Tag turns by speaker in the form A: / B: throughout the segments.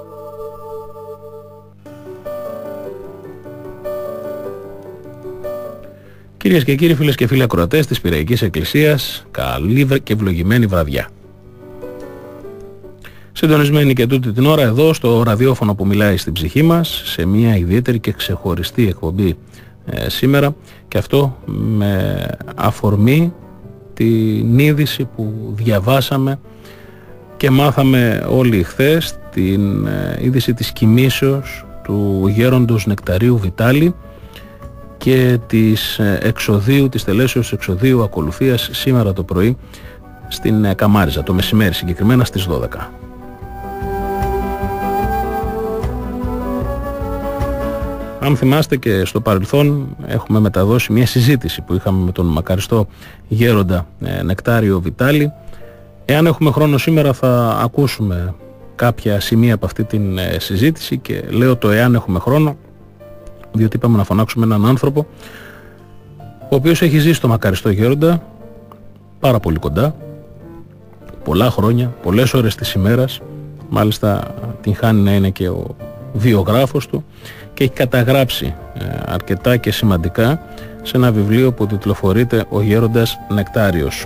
A: Κυρίες και κύριοι, φίλες και φίλοι ακροατές της Πειραϊκής Εκκλησίας, καλή και ευλογημένη βραδιά. Συντονισμένοι και τούτη την ώρα εδώ στο ραδιόφωνο που μιλάει στην ψυχή μας, σε μια ιδιαίτερη και ξεχωριστή εκπομπή σήμερα, και αυτό με αφορμή την είδηση που διαβάσαμε και μάθαμε όλοι χθες, την είδηση της κοιμήσεως του γέροντος Νεκταρίου Βιτάλη και της τελέσεως εξοδίου ακολουθίας σήμερα το πρωί στην Καμάριζα, το μεσημέρι συγκεκριμένα στις 12. Αν θυμάστε, και στο παρελθόν έχουμε μεταδώσει μια συζήτηση που είχαμε με τον μακαριστό γέροντα Νεκτάριο Βιτάλη. Εάν έχουμε χρόνο σήμερα θα ακούσουμε κάποια σημεία από αυτή την συζήτηση, και λέω το εάν έχουμε χρόνο διότι είπαμε να φωνάξουμε έναν άνθρωπο ο οποίος έχει ζήσει στο μακαριστό γέροντα πάρα πολύ κοντά, πολλά χρόνια, πολλές ώρες της ημέρας, μάλιστα την χάνει να είναι και ο βιογράφος του, και έχει καταγράψει αρκετά και σημαντικά σε ένα βιβλίο που τιτλοφορείται «Ο Γέροντας Νεκτάριος».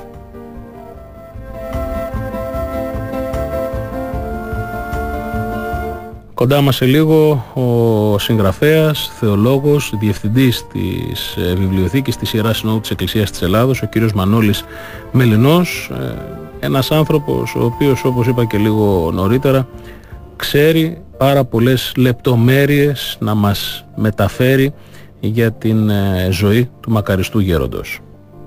A: Κοντά μας σε λίγο ο συγγραφέας, θεολόγος, διευθυντής της βιβλιοθήκης της Ιεράς Συνόδου της Εκκλησίας της Ελλάδος, ο κύριος Μανώλης Μελινός, ένας άνθρωπος ο οποίος, όπως είπα και λίγο νωρίτερα, ξέρει πάρα πολλές λεπτομέρειες να μας μεταφέρει για την ζωή του μακαριστού γέροντος.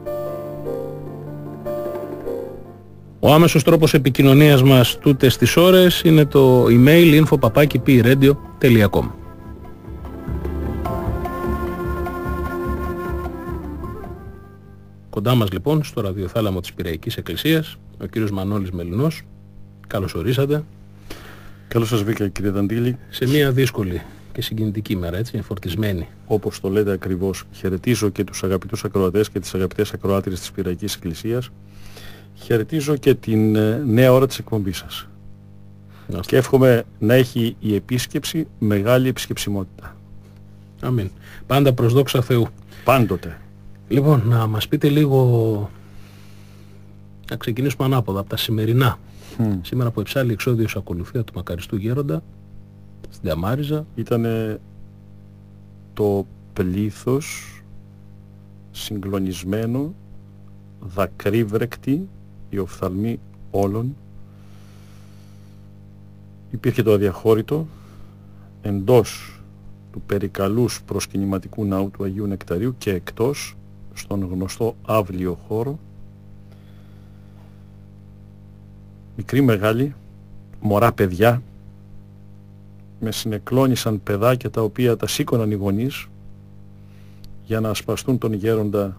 A: Ο άμεσος τρόπος επικοινωνίας μας τούτες τις ώρες είναι το email info@pradio.com. Κοντά μας λοιπόν στο ραδιοθάλαμο της Πειραϊκής Εκκλησίας ο κύριος Μανώλης Μελινός. Καλώς ορίσατε.
B: Καλώς σας βρήκα, κύριε Δαντήλη.
A: Σε μια δύσκολη και συγκινητική μέρα, έτσι, φορτισμένη.
B: Όπως το λέτε ακριβώς, χαιρετίζω και τους αγαπητούς ακροατές και τις αγαπητές ακροάτριες της Πειραϊκής Εκκλησίας. Χαιρετίζω και την νέα ώρα της εκπομπής σας. Και εύχομαι να έχει η επίσκεψη μεγάλη επισκεψιμότητα.
A: Αμήν. Πάντα προς δόξα Θεού.
B: Πάντοτε.
A: Λοιπόν, να μας πείτε λίγο, να ξεκινήσουμε ανάποδα από τα σημερινά. Σήμερα που εψάλλει εξόδιος ακολουθία του μακαριστού γέροντα στην Καμάριζα.
B: Ήταν το πλήθος συγκλονισμένο, δακρύβρεκτη, οι οφθαλμοί όλων. Υπήρχε το αδιαχώρητο εντός του περικαλούς προσκυνηματικού ναού του Αγίου Νεκταρίου και εκτός, στον γνωστό αύλιο χώρο, μικροί μεγάλοι, μωρά παιδιά, με συνεκλώνησαν παιδάκια τα οποία τα σήκωναν οι γονείς για να ασπαστούν τον γέροντα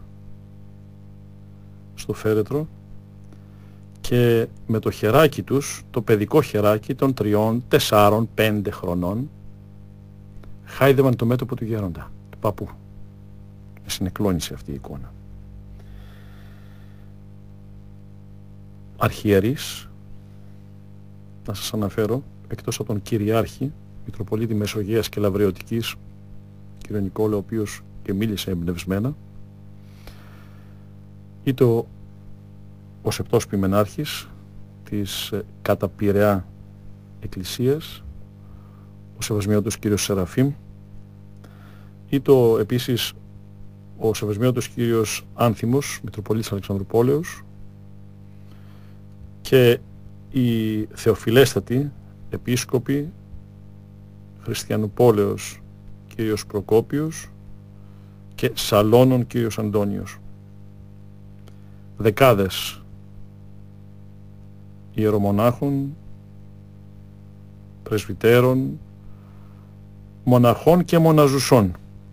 B: στο φέρετρο, και με το χεράκι τους, το παιδικό χεράκι των 3, 4, 5 χρονών, χάιδευαν το μέτωπο του γέροντα, του παππού. Με συνεκλώνησε αυτή η εικόνα. Αρχιερείς, να σας αναφέρω, εκτός από τον Κυριάρχη, Μητροπολίτη Μεσογείας και Λαβρεωτικής, κύριο Νικόλαο, ο οποίος και μίλησε εμπνευσμένα, είτε ο Σεπτός Ποιμενάρχης της κατά Πειραιά Εκκλησίας, ο Σεβασμιότος κύριος Σεραφείμ, είτε επίσης ο Σεβασμιότος κύριος Άνθιμος, Μητροπολίτης Αλεξανδρουπόλεως, και οι θεοφιλέστατοι επίσκοποι Χριστιανουπόλεως κύριος Προκόπιος και Σαλώνων κύριος Αντώνιος. Δεκάδες ιερομονάχων, πρεσβυτέρων, μοναχών και μοναζουσών.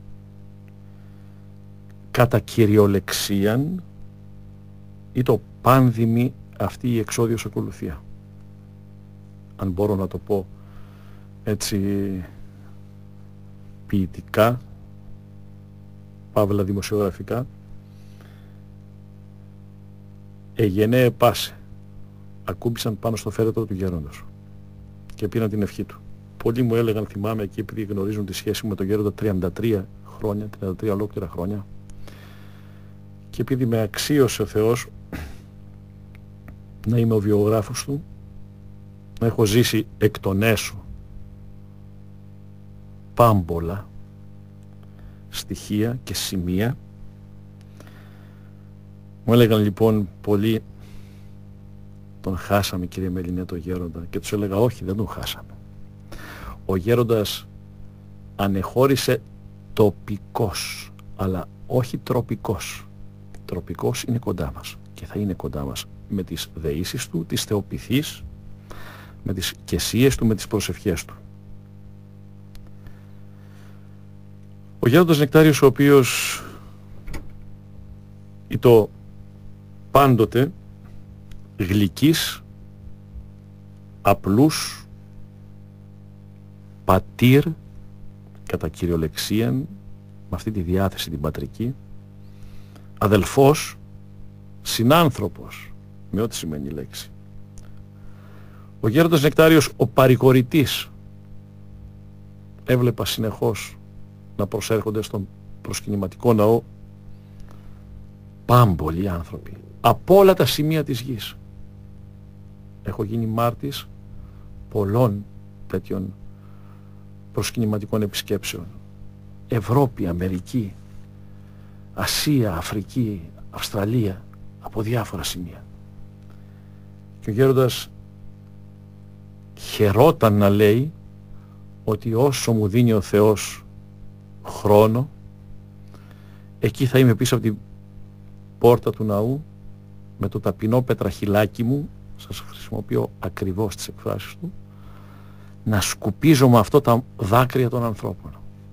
B: Κατά κυριολεξίαν ή το πάνδημη αυτή η εξόδιος ακολουθία. Αν μπορώ να το πω έτσι ποιητικά, παύλα δημοσιογραφικά, εγενέ πάσε, ακούμπησαν πάνω στο φέρετρο του γέροντος και πήραν την ευχή του. πολλοί μου έλεγαν, θυμάμαι εκεί, επειδή γνωρίζουν τη σχέση μου με τον Γέροντα 33 χρόνια, 33 ολόκληρα χρόνια, και επειδή με αξίωσε ο Θεός να είμαι ο βιογράφος του, να έχω ζήσει εκ των έσω πάμπολα στοιχεία και σημεία, μου έλεγαν λοιπόν πολλοί, τον χάσαμε κύριε Μελινέ το Γέροντα, και τους έλεγα όχι, δεν τον χάσαμε. Ο Γέροντας ανεχώρησε τοπικός, αλλά όχι τροπικός. Τροπικός είναι κοντά μας και θα είναι κοντά μας με τις δεήσεις του, τις θεοποιηθείς, με τις κεσίες του, με τις προσευχές του. Ο Γέροντας Νεκτάριος, ο οποίος ήτο πάντοτε γλυκής, απλούς, πατήρ, κατά κυριολεξίαν, με αυτή τη διάθεση την πατρική, αδελφός, συνάνθρωπος, με ό,τι σημαίνει η λέξη. Ο Γέροντας Νεκτάριος, ο παρηγορητής, έβλεπα συνεχώς να προσέρχονται στον προσκυνηματικό ναό πάμπολοι άνθρωποι, από όλα τα σημεία της γης. Έχω γίνει μάρτης πολλών τέτοιων προσκυνηματικών επισκέψεων. Ευρώπη, Αμερική, Ασία, Αφρική, Αυστραλία, από διάφορα σημεία. Και ο Γέροντας χαιρόταν να λέει ότι όσο μου δίνει ο Θεός χρόνο, εκεί θα είμαι πίσω από την πόρτα του ναού με το ταπεινό πετραχυλάκι μου, σας χρησιμοποιώ ακριβώς τις εκφράσεις του, να σκουπίζω με αυτό τα δάκρυα των ανθρώπων.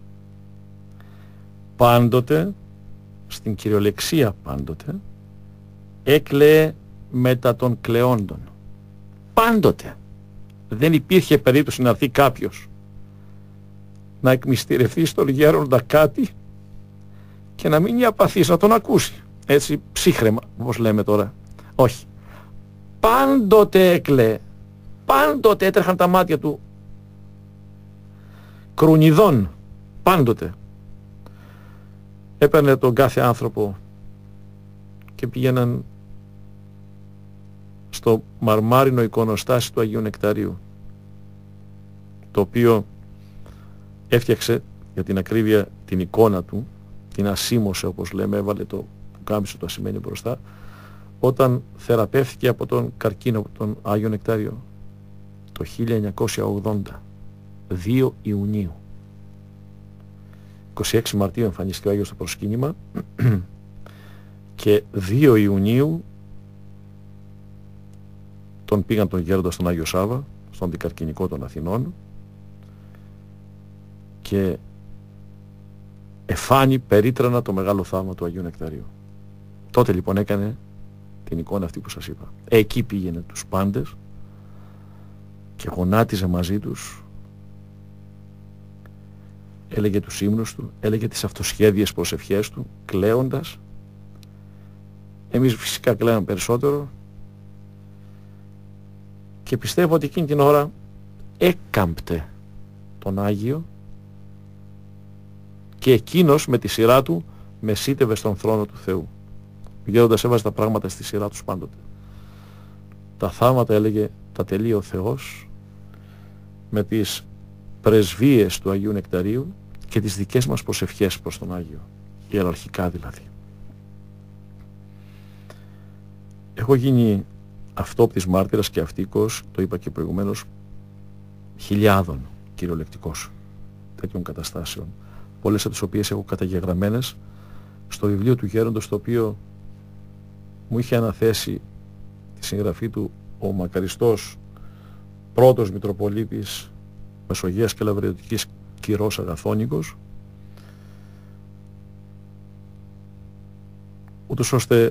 B: Πάντοτε, στην κυριολεξία πάντοτε, έκλαιε μετά των κλαιόντων. Πάντοτε. Δεν υπήρχε περίπτωση να έρθει κάποιος να εκμυστηρευτεί στον Γέροντα κάτι και να μείνει απαθής να τον ακούσει. Έτσι ψύχρεμα, όπως λέμε τώρα. Όχι. Πάντοτε έκλαιε. Πάντοτε έτρεχαν τα μάτια του κρουνιδών. Πάντοτε. Έπαιρνε τον κάθε άνθρωπο και πήγαιναν στο μαρμάρινο εικονοστάσι του Αγίου Νεκταρίου, το οποίο έφτιαξε για την ακρίβεια την εικόνα του, την ασήμωσε όπως λέμε, έβαλε το πουκάμισο το ασημένιο μπροστά, όταν θεραπεύθηκε από τον καρκίνο, από τον Άγιο Νεκτάριο, το 1980, 2 Ιουνίου. 26 Μαρτίου εμφανίστηκε ο Άγιος στο προσκύνημα και 2 Ιουνίου τον πήγαν τον Γέροντα στον Άγιο Σάββα, στον αντικαρκινικό των Αθηνών, και εφάνει περίτρανα το μεγάλο θαύμα του Αγίου Νεκταρίου. Τότε λοιπόν έκανε την εικόνα αυτή που σας είπα. Εκεί πήγαινε τους πάντες και γονάτιζε μαζί τους, έλεγε τους ύμνους του, έλεγε τις αυτοσχέδιες προσευχές του, κλαίοντας. Εμείς φυσικά κλαίαμε περισσότερο και πιστεύω ότι εκείνη την ώρα έκαμπτε τον Άγιο και εκείνος με τη σειρά του μεσίτευε στον θρόνο του Θεού. Ο Γέροντας έβαζε τα πράγματα στη σειρά τους πάντοτε. Τα θαύματα, έλεγε, τα τελεί ο Θεός με τις πρεσβείες του Αγίου Νεκταρίου και τις δικές μας προσευχές προς τον Άγιο, ιεραρχικά δηλαδή. Έχω γίνει αυτόπτης μάρτυρας και αυτοίκος, το είπα και προηγουμένως, χιλιάδων κυριολεκτικός τέτοιων καταστάσεων, πολλές από τις οποίες έχω καταγεγραμμένες στο βιβλίο του Γέροντος, το οποίο μου είχε αναθέσει τη συγγραφή του ο μακαριστός πρώτος Μητροπολίτης Μεσογείας και Λαβρεωτικής Κυρός Αγαθόνικος, ούτως ώστε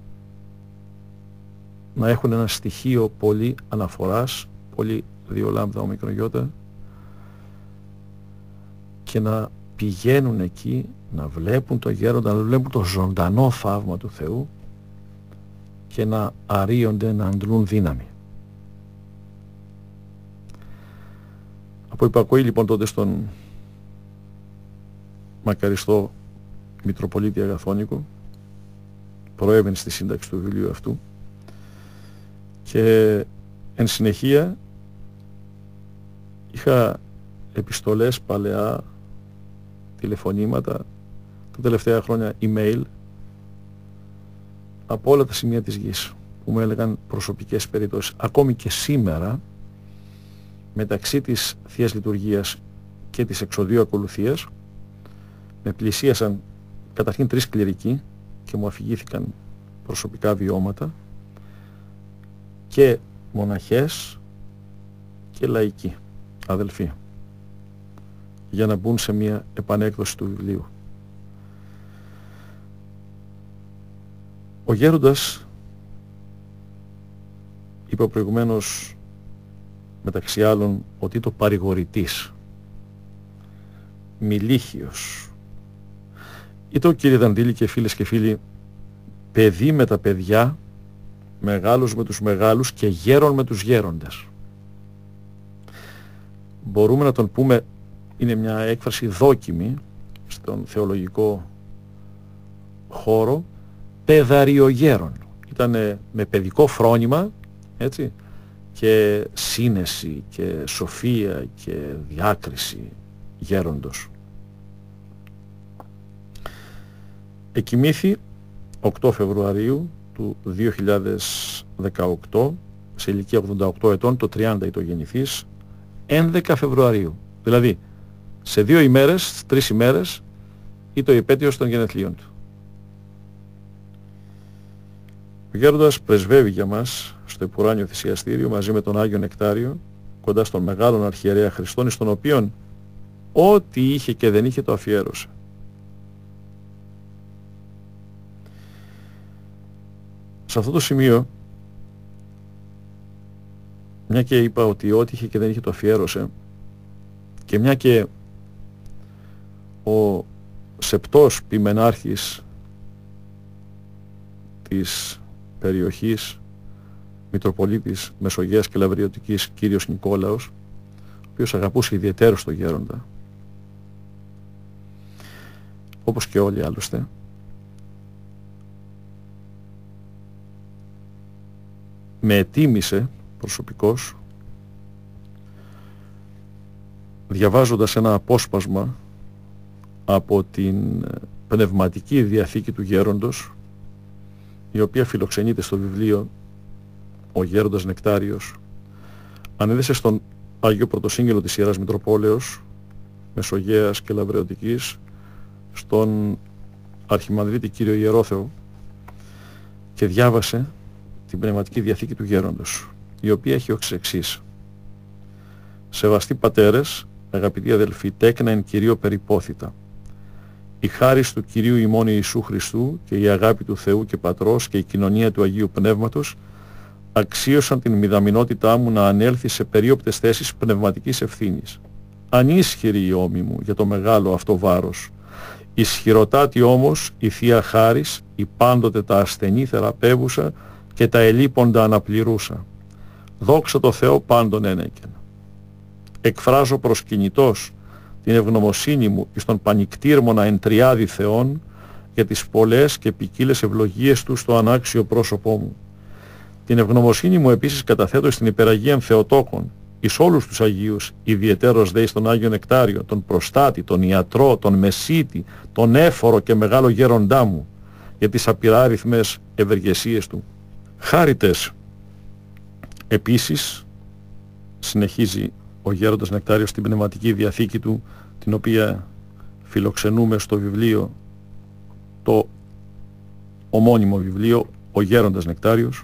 B: να έχουν ένα στοιχείο πολύ αναφοράς, πολύ 2 λάμδα ομικρογιώτα, και να πηγαίνουν εκεί, να βλέπουν το Γέροντα, να βλέπουν το ζωντανό θαύμα του Θεού και να αρείονται, να αντλούν δύναμη. Από υπακοή λοιπόν τότε στον μακαριστό Μητροπολίτη Αγαθώνικο, προέβαινε στη σύνταξη του βιβλίου αυτού και εν συνεχεία είχα επιστολές παλαιά, τηλεφωνήματα, τα τελευταία χρόνια email από όλα τα σημεία της γης που μου έλεγαν προσωπικές περιπτώσεις. Ακόμη και σήμερα, μεταξύ της Θείας Λειτουργίας και της εξοδίου ακολουθίας, με πλησίασαν καταρχήν 3 κληρικοί και μου αφηγήθηκαν προσωπικά βιώματα, και μοναχές και λαϊκοί αδελφοί, για να μπουν σε μια επανέκδοση του βιβλίου. Ο γέροντας, είπα προηγουμένως, μεταξύ άλλων, ότι το παρηγορητής, μιλίχιος, ήταν ο κύριε Δαντήλη και φίλες και φίλοι, παιδί με τα παιδιά, μεγάλος με τους μεγάλους και γέρον με τους γέροντες. Μπορούμε να τον πούμε, είναι μια έκφραση δόκιμη στον θεολογικό χώρο, παιδαριογέρον. Ήταν με παιδικό φρόνημα, έτσι, και σύνεση και σοφία και διάκριση γέροντος. Εκοιμήθη 8 Φεβρουαρίου του 2018, σε ηλικία 88 ετών, το 30 ήταν γεννηθής, 11 Φεβρουαρίου. Δηλαδή, σε 2 ημέρες, 3 ημέρες, ήταν η επέτειος των γενεθλίων του. Ο γέροντας πρεσβεύει για μας στο Επουράνιο Θυσιαστήριο μαζί με τον Άγιο Νεκτάριο, κοντά στον μεγάλον αρχιερέα Χριστόν, στον οποίον ό,τι είχε και δεν είχε το αφιέρωσε. Σε αυτό το σημείο, μια και είπα ότι ό,τι είχε και δεν είχε το αφιέρωσε, και μια και ο σεπτός ποιμενάρχης της περιοχής, Μητροπολίτης Μεσογείας και Λαβριωτικής, κύριος Νικόλαος, ο οποίος αγαπούσε ιδιαιτέρως τον γέροντα, όπως και όλοι άλλωστε, με ετίμησε προσωπικώς, διαβάζοντας ένα απόσπασμα από την πνευματική διαθήκη του γέροντος, η οποία φιλοξενείται στο βιβλίο «Ο Γέροντας Νεκτάριος», ανέδεσε στον Άγιο Πρωτοσύγγελο της Ιεράς Μητροπόλεως Μεσογείας και Λαβρεωτικής, στον Αρχιμανδρίτη κύριο Ιερόθεο, και διάβασε την πνευματική διαθήκη του γέροντος, η οποία έχει ως εξής: «Σεβαστοί πατέρες, αγαπητοί αδελφοί, τέκνα εν Κυρίω περιπόθητα. Η χάρις του Κυρίου ημών Ιησού Χριστού και η αγάπη του Θεού και Πατρός και η κοινωνία του Αγίου Πνεύματος αξίωσαν την μηδαμινότητά μου να ανέλθει σε περίοπτες θέσεις πνευματικής ευθύνης. Ανίσχυρη η ώμη μου για το μεγάλο αυτό βάρος. Ισχυροτάτη όμως η Θεία Χάρις, η πάντοτε τα ασθενή θεραπεύουσα και τα ελείποντα αναπληρούσα. Δόξα τω Θεώ πάντων ένεκεν. Εκφράζω προσκυνητός την ευγνωμοσύνη μου εις τον πανικτήρμονα εν τριάδι Θεών για τις πολλές και ποικίλες ευλογίες του στο ανάξιο πρόσωπό μου. Την ευγνωμοσύνη μου επίσης καταθέτω στην υπεραγίαν Θεοτόκον, εις όλους τους Αγίους, ιδιαιτέρως δε στον Άγιο Νεκτάριο, τον Προστάτη, τον Ιατρό, τον Μεσίτη, τον Έφορο και μεγάλο γέροντά μου, για τις απειράριθμες ευεργεσίες του. Χάριτες επίσης, συνεχίζει ο γέροντας Νεκτάριος στην πνευματική διαθήκη του, την οποία φιλοξενούμε στο βιβλίο, το ομώνυμο βιβλίο «Ο Γέροντας Νεκτάριος».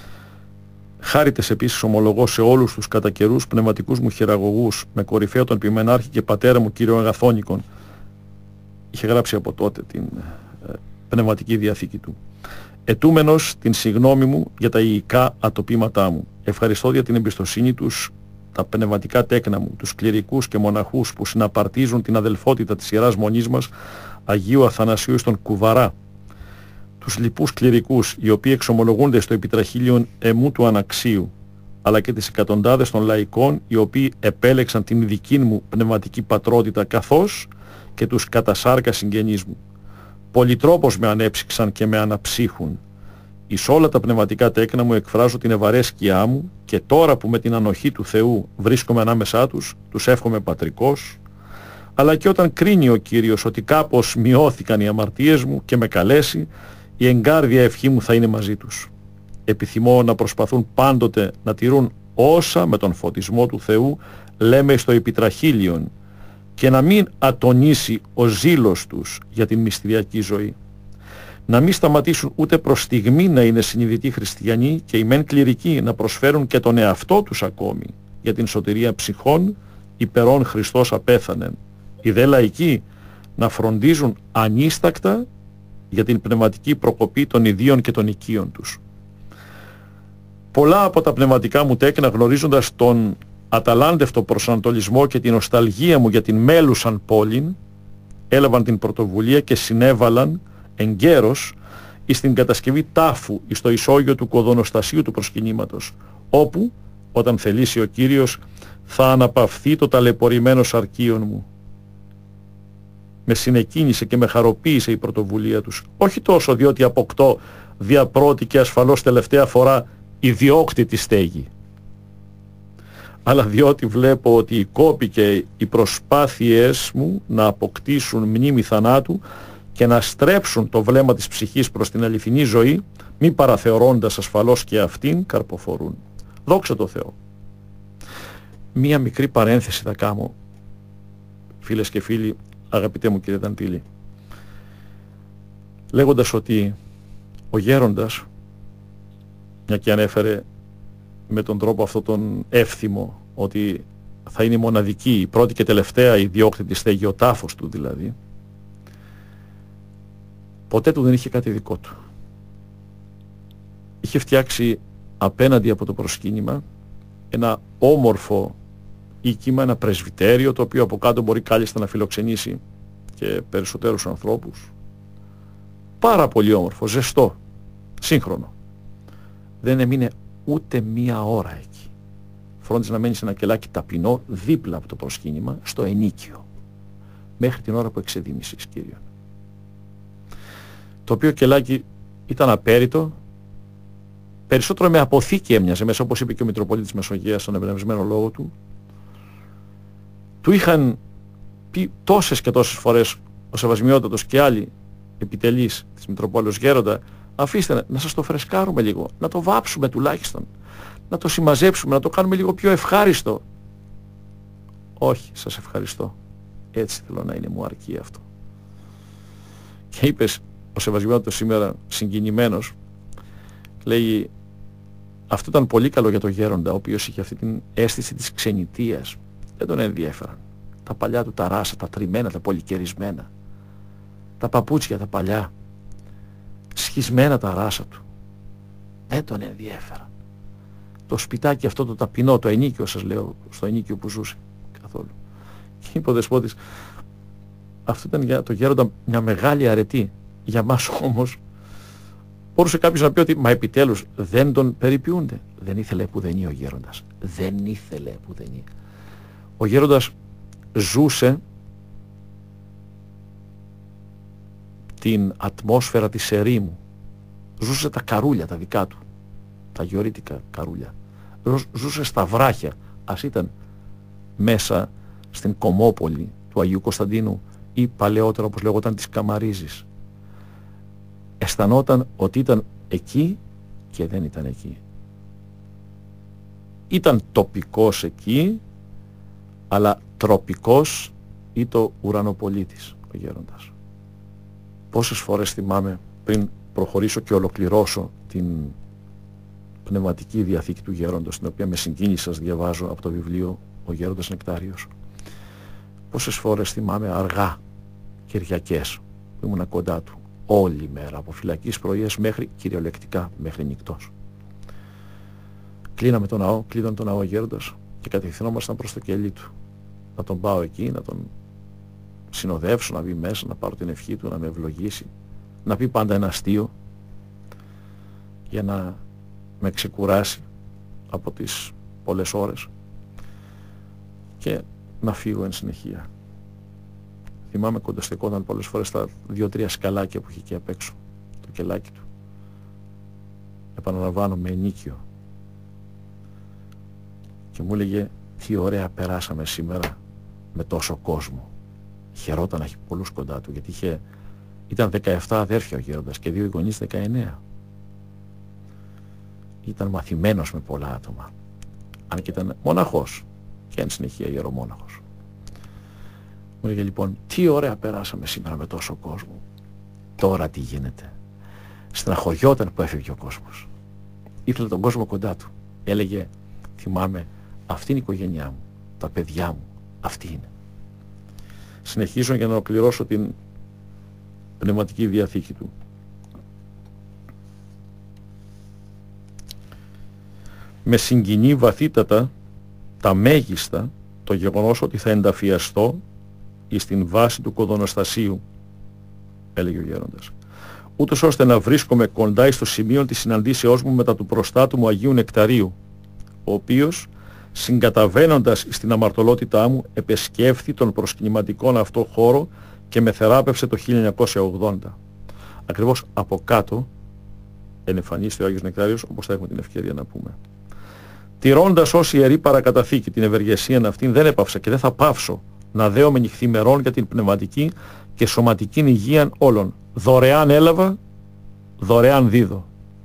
B: Χάριτες επίσης ομολογώ σε όλους τους κατά καιρούς πνευματικούς μου χειραγωγούς, με κορυφαίο τον ποιμενάρχη και πατέρα μου κύριο Αγαθώνικον. Είχε γράψει από τότε την πνευματική διαθήκη του. Ετούμενος την συγνώμη μου για τα ιϊκά ατοπήματά μου. Ευχαριστώ για την εμπιστοσύνη τους, τα πνευματικά τέκνα μου, τους κληρικούς και μοναχούς που συναπαρτίζουν την αδελφότητα της Ιεράς Μονής μας, Αγίου Αθανασίου στον Κουβαρά, τους λοιπούς κληρικούς, οι οποίοι εξομολογούνται στο επιτραχύλιον εμού του αναξίου, αλλά και τις εκατοντάδες των λαϊκών οι οποίοι επέλεξαν την δική μου πνευματική πατρότητα, καθώς και τους κατά σάρκα συγγενείς μου. Πολυτρόπως με ανέψυξαν και με αναψύχουν. Εις όλα τα πνευματικά τέκνα μου εκφράζω την ευαρέσκειά μου, και τώρα που με την ανοχή του Θεού βρίσκομαι ανάμεσά τους, τους εύχομαι πατρικός, αλλά και όταν κρίνει ο Κύριος ότι κάπως μειώθηκαν οι αμαρτίες μου και με καλέσει, η εγκάρδια ευχή μου θα είναι μαζί τους. Επιθυμώ να προσπαθούν πάντοτε να τηρούν όσα με τον φωτισμό του Θεού λέμε στο επιτραχύλιον, και να μην ατονίσει ο ζήλος τους για την μυστηριακή ζωή. Να μην σταματήσουν ούτε προς στιγμή να είναι συνειδητοί χριστιανοί και οι μεν κληρικοί να προσφέρουν και τον εαυτό τους ακόμη για την σωτηρία ψυχών υπερών Χριστός απέθανεν. Οι δε λαϊκοί να φροντίζουν ανίστακτα για την πνευματική προκοπή των ιδίων και των οικείων τους. Πολλά από τα πνευματικά μου τέκνα, γνωρίζοντας τον αταλάντευτο προσανατολισμό και την νοσταλγία μου για την μέλουσαν πόλην, έλαβαν την πρωτοβουλία και συνέβαλαν εγκαίρως εις την κατασκευή τάφου εις το ισόγειο του κοδονοστασίου του προσκυνήματος, όπου, όταν θελήσει ο Κύριος, θα αναπαυθεί το ταλαιπωρημένο σαρκίον μου. Με συνεκίνησε και με χαροποίησε η πρωτοβουλία τους, όχι τόσο διότι αποκτώ δια πρώτη και ασφαλώς τελευταία φορά ιδιόκτητη στέγη, αλλά διότι βλέπω ότι οι κόποι και οι προσπάθειές μου να αποκτήσουν μνήμη θανάτου και να στρέψουν το βλέμμα της ψυχής προς την αληθινή ζωή, μη παραθεωρώντας ασφαλώς και αυτήν, καρποφορούν. Δόξα τω Θεώ. Μία μικρή παρένθεση θα κάνω, φίλες και φίλοι, αγαπητέ μου κύριε Ταντήλη, λέγοντας ότι ο γέροντας, μια και ανέφερε με τον τρόπο αυτό τον εύθυμο ότι θα είναι η μοναδική, η πρώτη και τελευταία ιδιόκτητη στέγη, ο τάφος του δηλαδή, ποτέ του δεν είχε κάτι δικό του. Είχε φτιάξει απέναντι από το προσκύνημα ένα όμορφο οίκημα, ένα πρεσβυτέριο, το οποίο από κάτω μπορεί κάλλιστα να φιλοξενήσει και περισσότερους ανθρώπους. Πάρα πολύ όμορφο, ζεστό, σύγχρονο. Δεν έμεινε ούτε μία ώρα εκεί. Φρόντισε να μένει σε ένα κελάκι ταπεινό δίπλα από το προσκύνημα, στο ενίκιο, μέχρι την ώρα που εξεδίμησε εις Κύριον. Το οποίο κελάκι ήταν απέριτο, περισσότερο με αποθήκη έμοιαζε μέσα, όπως είπε και ο Μητροπολίτης Μεσογείας στον εμπνευσμένο λόγο του. Του είχαν πει τόσες και τόσες φορές ο Σεβασμιότατος και άλλοι επιτελείς της Μητροπόλεως Γέροντα, αφήστε να σας το φρεσκάρουμε λίγο, να το βάψουμε τουλάχιστον, να το συμμαζέψουμε, να το κάνουμε λίγο πιο ευχάριστο. Όχι, σας ευχαριστώ. Έτσι θέλω να είναι, μου αρκεί αυτό. Και είπες ο Σεβασμιότατος σήμερα συγκινημένος, λέει, αυτό ήταν πολύ καλό για τον Γέροντα, ο οποίος είχε αυτή την αίσθηση της ξενιτείας. Δεν τον ενδιέφεραν τα παλιά του τα ράσα, τα τριμμένα, τα πολυκαιρισμένα, τα παπούτσια τα παλιά, σχισμένα τα ράσα του. Δεν τον ενδιέφεραν. Το σπιτάκι αυτό το ταπεινό, το ενίκιο, σας λέω, στο ενίκιο που ζούσε καθόλου. Και είπε ο Δεσπότης, αυτό ήταν για το Γέροντα μια μεγάλη αρετή. Για μας όμως μπορούσε κάποιος να πει ότι μα επιτέλους δεν τον περιποιούνται. Δεν ήθελε πουδενή ο Γέροντας. Δεν ήθελε πουδενή. Ο Γέροντας ζούσε την ατμόσφαιρα της ερήμου. Ζούσε τα καρούλια τα δικά του, τα γεωρίτικα καρούλια. Ζούσε στα βράχια, ας ήταν μέσα στην Κομόπολη του Αγίου Κωνσταντίνου ή παλαιότερα όπως λεγόταν της Καμαρίζης. Αισθανόταν ότι ήταν εκεί και δεν ήταν εκεί. Ήταν τοπικός εκεί, αλλά τροπικός ή το ουρανοπολίτης ο Γέροντας. Πόσες φορές θυμάμαι, πριν προχωρήσω και ολοκληρώσω την πνευματική διαθήκη του Γέροντος, την οποία με συγκίνηση σας διαβάζω από το βιβλίο «Ο Γέροντας Νεκτάριος», πόσες φορές θυμάμαι αργά Κυριακές που ήμουνα κοντά του όλη μέρα, από φυλακής πρωίας μέχρι κυριολεκτικά μέχρι νυχτός. Κλείναμε τον ναό, κλείδωνε τον ναό ο Γέροντας και κατευθυνόμασταν προς το κελί του. Να τον πάω εκεί, να τον συνοδεύσω, να μπει μέσα, να πάρω την ευχή του, να με ευλογήσει, να πει πάντα ένα αστείο για να με ξεκουράσει από τις πολλές ώρες και να φύγω εν συνεχεία. Θυμάμαι κοντοστεκόταν πολλές φορές τα 2-3 σκαλάκια που είχε εκεί απ' έξω, το κελάκι του. Επαναλαμβάνω, με ενίκιο. Και μου έλεγε τι ωραία περάσαμε σήμερα με τόσο κόσμο. Χαιρόταν να έχει πολλούς κοντά του, γιατί ήταν 17 αδέρφια ο γέροντας και 2 γονείς 19. Ήταν μαθημένος με πολλά άτομα. Αν και ήταν μοναχός και εν συνεχεία ιερομόναχος. Μου έλεγε λοιπόν τι ωραία περάσαμε σήμερα με τόσο κόσμο. Τώρα τι γίνεται. Στεναχωριόταν που έφευγε ο κόσμος. Ήθελε τον κόσμο κοντά του. Έλεγε θυμάμαι αυτή είναι η οικογένειά μου, τα παιδιά μου, αυτή είναι. Συνεχίζω για να ολοκληρώσω την πνευματική διαθήκη του. Με συγκινεί βαθύτατα τα μέγιστα το γεγονός ότι θα ενταφιαστώ εις την βάση του κοδονοστασίου, έλεγε ο γέροντας, ούτως ώστε να βρίσκομαι κοντά εις το σημείο της συναντήσεώς μου μετά του προστάτου μου Αγίου Νεκταρίου, ο οποίος συγκαταβαίνοντας στην αμαρτωλότητά μου επεσκέφθη τον προσκυνηματικόν αυτό χώρο και με θεράπευσε το 1980. Ακριβώς από κάτω ενεφανίστηκε ο Άγιος Νεκτάριος, όπως θα έχουμε την ευκαιρία να πούμε. Τηρώντας ως ιερή παρακαταθήκη την ευεργεσία αυτήν, δεν έπαυσα και δεν θα πάυσω να δέομαι νυχθημερών για την πνευματική και σωματική υγεία όλων. Δωρεάν έλαβα, δωρεάν δίδω.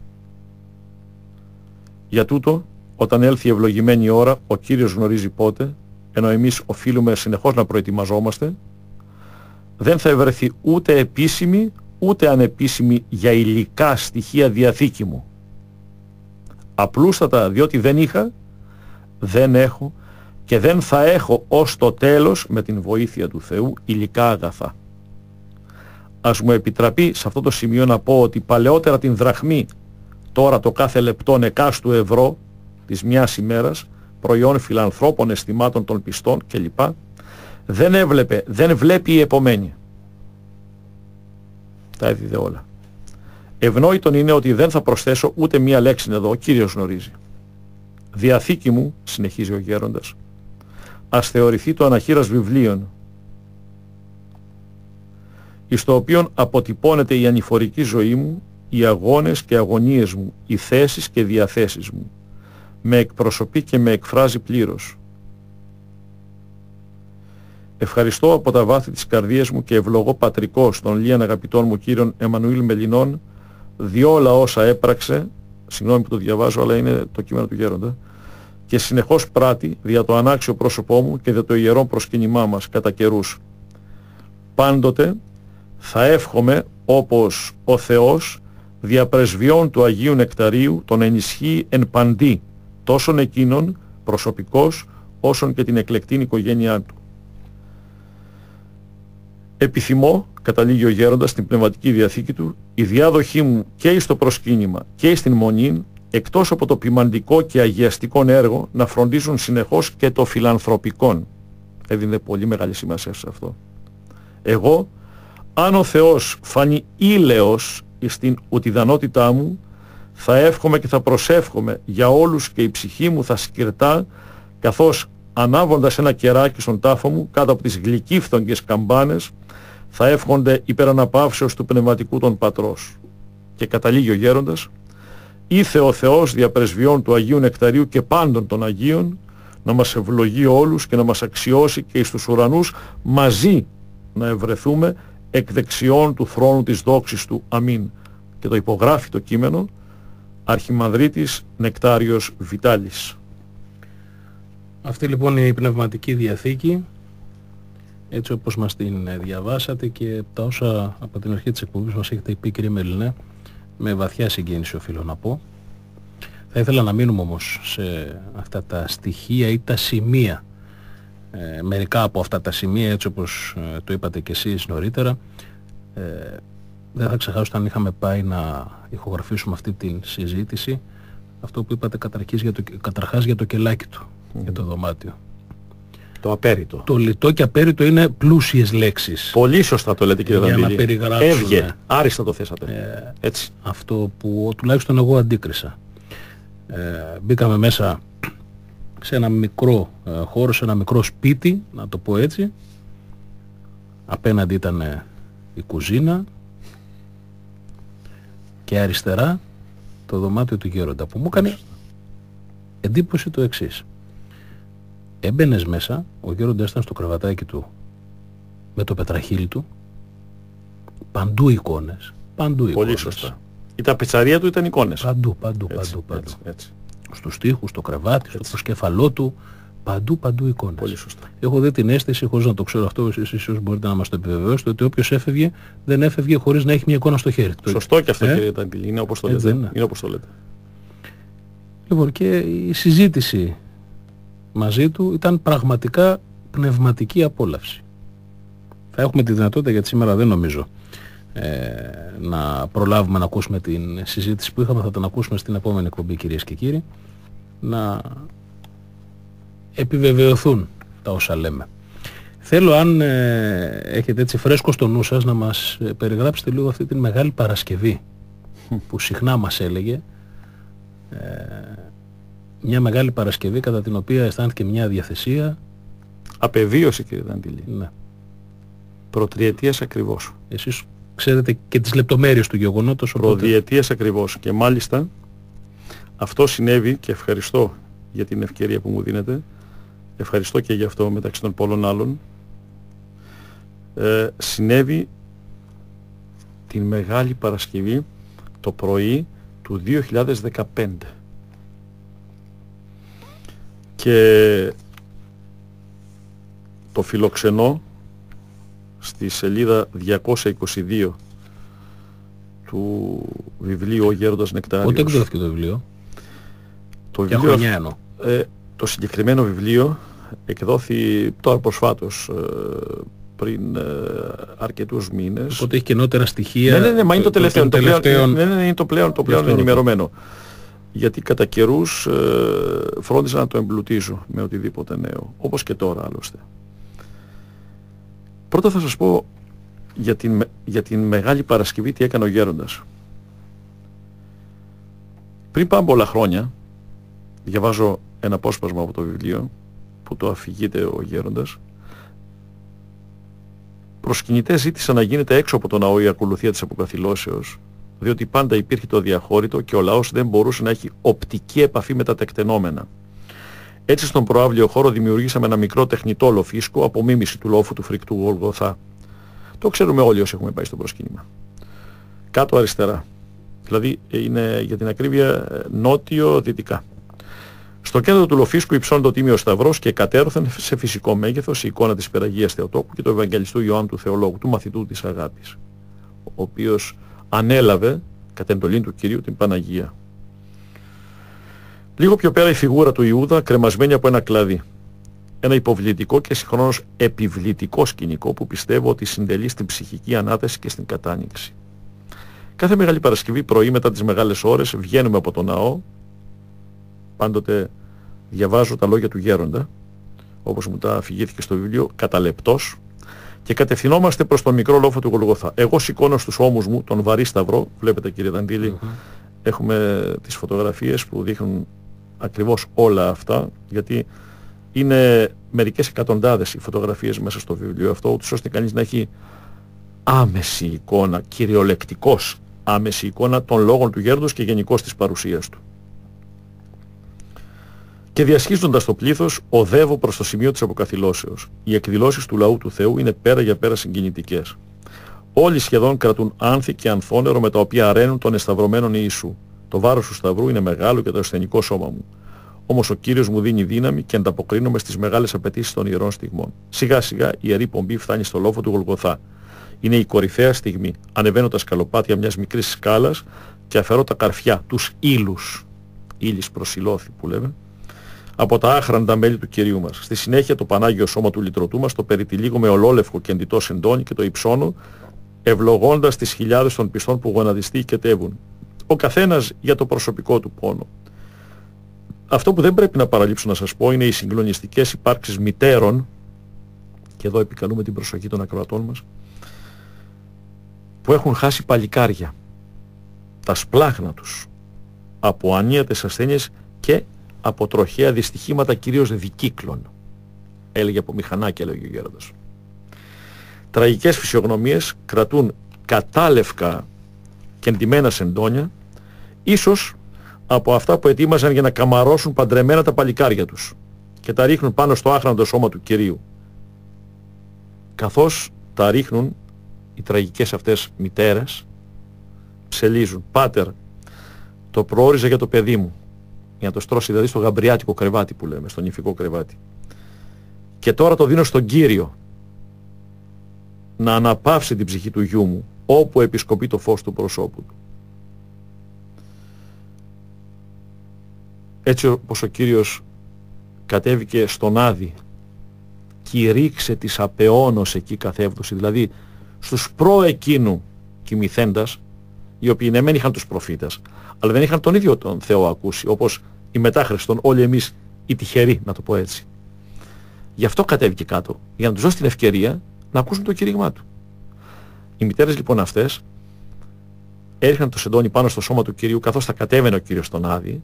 B: Για τούτο, όταν έλθει η ευλογημένη ώρα, ο Κύριος γνωρίζει πότε, ενώ εμείς οφείλουμε συνεχώς να προετοιμαζόμαστε, δεν θα ευρεθεί ούτε επίσημη, ούτε ανεπίσημη για υλικά στοιχεία διαθήκη μου. Απλούστατα διότι δεν είχα, δεν έχω και δεν θα έχω ως το τέλος με την βοήθεια του Θεού υλικά αγαθά. Ας μου επιτραπεί σε αυτό το σημείο να πω ότι παλαιότερα την δραχμή, τώρα το κάθε λεπτόν εκάστου ευρώ της μιας ημέρας, προϊόν φιλανθρώπων αισθημάτων των πιστών κλπ. Δεν βλέπει η επομένη. Τα έδιδε όλα. Ευνόητον είναι ότι δεν θα προσθέσω ούτε μία λέξη εδώ, ο Κύριος γνωρίζει. Διαθήκη μου, συνεχίζει ο γέροντας, ας θεωρηθεί το αναχείρας βιβλίων, εις το οποίον αποτυπώνεται η ανηφορική ζωή μου, οι αγώνες και αγωνίες μου, οι θέσεις και διαθέσεις μου. Με εκπροσωπεί και με εκφράζει πλήρως. Ευχαριστώ από τα βάθη της καρδίας μου και ευλογώ πατρικός των λίαν αγαπητών μου κύριων Εμμανουήλ Μελινών, διόλα όσα έπραξε, συγγνώμη που το διαβάζω αλλά είναι το κείμενο του γέροντα, και συνεχώς πράττει δια το ανάξιο πρόσωπό μου και δια το ιερό προσκύνημά μας κατά καιρούς. Πάντοτε θα εύχομαι όπως ο Θεός δια πρεσβειών του Αγίου Νεκταρίου τον ενισχύει εν παντί, τόσον εκείνον προσωπικός όσον και την εκλεκτήν οικογένειά του. Επιθυμώ, καταλήγει ο γέροντας στην πνευματική διαθήκη του, η διάδοχή μου και εις το προσκύνημα και εις την μονή, εκτός από το ποιμαντικό και αγιαστικό έργο, να φροντίζουν συνεχώς και το φιλανθρωπικόν. Έδινε πολύ μεγάλη σημασία σε αυτό. Εγώ, αν ο Θεός φανεί ήλαιος στην ουτιδανότητά μου, θα εύχομαι και θα προσεύχομαι για όλους και η ψυχή μου θα σκυρτά, καθώς ανάβοντας ένα κεράκι στον τάφο μου κάτω από τις γλυκύφθογγες καμπάνες θα εύχονται υπεραναπαύσεως του πνευματικού των πατρός. Και καταλήγει ο γέροντας, ήθε ο Θεός δια πρεσβειών του Αγίου Νεκταρίου και πάντων των Αγίων να μας ευλογεί όλους και να μας αξιώσει και εις τους ουρανούς μαζί να ευρεθούμε εκ δεξιών του θρόνου της δόξης του. Αμήν. Και το υπογράφει το κείμενο Αρχιμανδρίτης Νεκτάριος Βιτάλης.
A: Αυτή λοιπόν είναι η πνευματική διαθήκη, έτσι όπως μας την διαβάσατε και τα όσα από την αρχή της εκπομπής μας έχετε πει, κύριε Μελινέ, με βαθιά συγκίνηση οφείλω να πω. Θα ήθελα να μείνουμε όμως σε αυτά τα στοιχεία ή τα σημεία, μερικά από αυτά τα σημεία, έτσι όπως το είπατε και εσείς νωρίτερα. Δεν θα ξεχάσω όταν είχαμε πάει να ηχογραφήσουμε αυτή την συζήτηση, αυτό που είπατε καταρχάς για το κελάκι του, για το δωμάτιο.
B: Το απέριτο.
A: Το λιτό και απέριτο είναι πλούσιες λέξεις.
B: Πολύ σωστά το λέτε, κύριε Δαμπίλη.
A: Για να περιγράψουμε.
B: Έβγε. Άριστα το θέσατε. Έτσι.
A: Αυτό που τουλάχιστον εγώ αντίκρισα. Μπήκαμε μέσα σε ένα μικρό χώρο, σε ένα μικρό σπίτι, να το πω έτσι. Απέναντι ήταν η κουζίνα και αριστερά το δωμάτιο του γέροντα, που μου έκανε εντύπωση το εξής. Έμπαινες μέσα, ο γέροντας ήταν στο κρεβατάκι του με το πετραχύλι του, παντού εικόνες.
B: Πολύ σωστά. Η ταπετσαρία του ήταν εικόνες.
A: Παντού.
B: Έτσι.
A: Στους τοίχους, στο κρεβάτι, στο προσκέφαλό του, παντού εικόνες.
B: Πολύ σωστά.
A: Έχω δει την αίσθηση, χωρίς να το ξέρω αυτό, εσείς ίσως μπορείτε να μας το επιβεβαιώσετε, ότι όποιος έφευγε, δεν έφευγε χωρίς να έχει μια εικόνα στο χέρι του.
B: Σωστό και αυτό, κύριε Ταντήλη. Είναι όπως το λέτε. Είναι όπως το λέτε.
A: Λοιπόν, και η συζήτηση μαζί του ήταν πραγματικά πνευματική απόλαυση. Θα έχουμε τη δυνατότητα, γιατί σήμερα δεν νομίζω να προλάβουμε να ακούσουμε την συζήτηση που είχαμε, θα την ακούσουμε στην επόμενη εκπομπή, κυρίες και κύριοι, να επιβεβαιωθούν τα όσα λέμε. Θέλω, αν έχετε έτσι φρέσκο στο νου σας, να μας περιγράψετε λίγο αυτή την Μεγάλη Παρασκευή που συχνά μας έλεγε, μια Μεγάλη Παρασκευή κατά την οποία αισθάνθηκε μια διαθεσία.
B: Απεβίωση, κύριε Δαντήλη.
A: Ναι.
B: Προτριετίας ακριβώς.
A: Εσείς ξέρετε και τις λεπτομέρειες του γεγονότος.
B: Προδιετίας ακριβώς. Και μάλιστα αυτό συνέβη, και ευχαριστώ για την ευκαιρία που μου δίνετε. Ευχαριστώ και για αυτό μεταξύ των πολλών άλλων. Συνέβη την Μεγάλη Παρασκευή το πρωί του 2015. Και το φιλοξενώ στη σελίδα 222 του βιβλίου «Ο Γέροντας Νεκτάριος».
A: Πότε εκδόθηκε το βιβλίο?
B: Ποια χρονιά εννοώ? Το συγκεκριμένο βιβλίο εκδόθη τώρα προσφάτως, πριν αρκετούς μήνες.
A: Οπότε έχει καινότερα στοιχεία.
B: Ναι, μα είναι το τελευταίο. Είναι το πλέον ενημερωμένο. Γιατί κατά καιρούς φρόντιζα να το εμπλουτίζω με οτιδήποτε νέο. Όπως και τώρα άλλωστε. Πρώτα θα σας πω για την Μεγάλη Παρασκευή τι έκανε ο Γέροντας. Πριν πάμε πολλά χρόνια, διαβάζω ένα απόσπασμα από το βιβλίο που το αφηγείται ο Γέροντας. Προσκυνητές ζήτησαν να γίνεται έξω από το ναό η ακολουθία της αποκαθηλώσεως, διότι πάντα υπήρχε το διαχώρητο και ο λαός δεν μπορούσε να έχει οπτική επαφή με τα τεκτενόμενα. Έτσι στον προαύλιο χώρο δημιουργήσαμε ένα μικρό τεχνητό λοφίσκο, απομίμηση του λόφου του φρικτού Γολγοθά. Το ξέρουμε όλοι όσοι έχουμε πάει στο προσκύνημα. Κάτω αριστερά. Δηλαδή είναι για την ακρίβεια νότιο-δυτικά. Στο κέντρο του λοφίσκου υψώνεται ο Τίμιος Σταυρός και κατέρωθεν σε φυσικό μέγεθος η εικόνα της Περαγίας Θεοτόκου και του Ευαγγελιστού Ιωάννου του Θεολόγου, του μαθητού της αγάπης, ο οποίος ανέλαβε κατ' εντολή του Κυρίου την Παναγία. Λίγο πιο πέρα η φιγούρα του Ιούδα κρεμασμένη από ένα κλαδί. Ένα υποβλητικό και συγχρόνως επιβλητικό σκηνικό που πιστεύω ότι συντελεί στην ψυχική ανάθεση και στην κατάνοιξη. Κάθε Μεγάλη Παρασκευή πρωί μετά τις μεγάλες ώρες βγαίνουμε από τον ναό. Πάντοτε διαβάζω τα λόγια του Γέροντα, όπως μου τα αφηγήθηκε στο βιβλίο, κατά λεπτός, και κατευθυνόμαστε προς τον μικρό λόφο του Γολγοθά. Εγώ σηκώνω στους ώμους μου τον βαρύ σταυρό. Βλέπετε, κύριε Δαντήλη, έχουμε τις φωτογραφίες που δείχνουν ακριβώς όλα αυτά, γιατί είναι μερικές εκατοντάδες οι φωτογραφίες μέσα στο βιβλίο αυτό, ούτως ώστε κανείς να έχει άμεση εικόνα, κυριολεκτικός άμεση εικόνα των λόγων του Γέροντος και γενικώς της παρουσίας του. Και διασχίζοντας το πλήθος, οδεύω προς το σημείο της αποκαθηλώσεως. Οι εκδηλώσεις του λαού του Θεού είναι πέρα για πέρα συγκινητικές. Όλοι σχεδόν κρατούν άνθη και ανθόνερο με τα οποία αραίνουν τον εσταυρωμένον Ιησού. Το βάρος του σταυρού είναι μεγάλο και το ασθενικό σώμα μου. Όμως ο Κύριος μου δίνει δύναμη και ανταποκρίνομαι στις μεγάλες απαιτήσεις των ιερών στιγμών. Σιγά σιγά η ιερή πομπή φτάνει στο λόφο του Γολγοθά. Είναι η κορυφαία στιγμή. Ανεβαίνω τα σκαλοπάτια μιας μικρής σκάλας και αφαιρώ τα καρφιά, τους ύλους. Ύλης προσιλώθη που λέμε. Από τα άχραντα μέλη του Κυρίου μας. Στη συνέχεια το Πανάγιο Σώμα του Λυτρωτού μας το περιτυλίγω με ολόλευκο και εντιτό σεντόνι και το υψώνω, ευλογώντας τις χιλιάδες των πιστών που γονατιστήκετεύουν. Ο καθένας για το προσωπικό του πόνο. Αυτό που δεν πρέπει να παραλείψω να σας πω είναι οι συγκλονιστικές υπάρξεις μητέρων, και εδώ επικαλούμε την προσοχή των ακροατών μας, που έχουν χάσει παλικάρια, τα σπλάχνα τους, από ανίατες ασθένειες και από τροχαία δυστυχήματα, κυρίως δικύκλων. Έλεγε από μηχανάκια, έλεγε ο γέροντας. Τραγικές φυσιογνωμίες κρατούν κατάλευκα και εντυμένα σεντόνια, ίσως από αυτά που ετοίμαζαν για να καμαρώσουν παντρεμένα τα παλικάρια τους και τα ρίχνουν πάνω στο άχραντο σώμα του Κυρίου. Καθώς τα ρίχνουν, οι τραγικές αυτές μητέρες ψελίζουν: «Πάτερ, το προόριζα για το παιδί μου», για να το στρώσει δηλαδή στο γαμπριάτικο κρεβάτι που λέμε, στο νηφικό κρεβάτι. «Και τώρα το δίνω στον Κύριο να αναπαύσει την ψυχή του γιού μου όπου επισκοπεί το φως του προσώπου του». Έτσι όπως ο Κύριος κατέβηκε στον Άδη, κηρύξε της απεώνος εκεί καθεύδωση, δηλαδή στους προεκείνου κοιμηθέντας, οι οποίοι ναι μεν είχαν τους προφήτες, αλλά δεν είχαν τον ίδιο τον Θεό ακούσει, όπως οι μετά Χριστόν, όλοι εμείς οι τυχεροί, να το πω έτσι. Γι' αυτό κατέβηκε κάτω, για να τους δώσει την ευκαιρία να ακούσουν το κήρυγμά του. Οι μητέρες λοιπόν αυτές έριχναν το σεντόνι πάνω στο σώμα του Κυρίου, καθώς θα κατέβαινε ο Κύριος στον Άδη,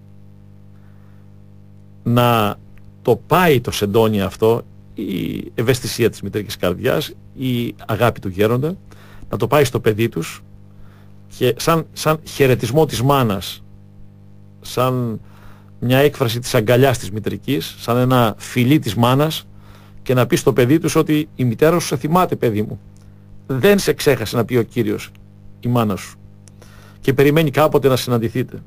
B: να το πάει το σεντόνι αυτό, η ευαισθησία της μητρικής καρδιάς, η αγάπη του γέροντα, να το πάει στο παιδί τους και σαν χαιρετισμό της μάνας, σαν μια έκφραση της αγκαλιάς της μητρικής, σαν ένα φιλί της μάνας, και να πει στο παιδί τους ότι η μητέρα σου σε θυμάται, παιδί μου. Δεν σε ξέχασε, να πει ο Κύριος, η μάνα σου, και περιμένει κάποτε να συναντηθείτε.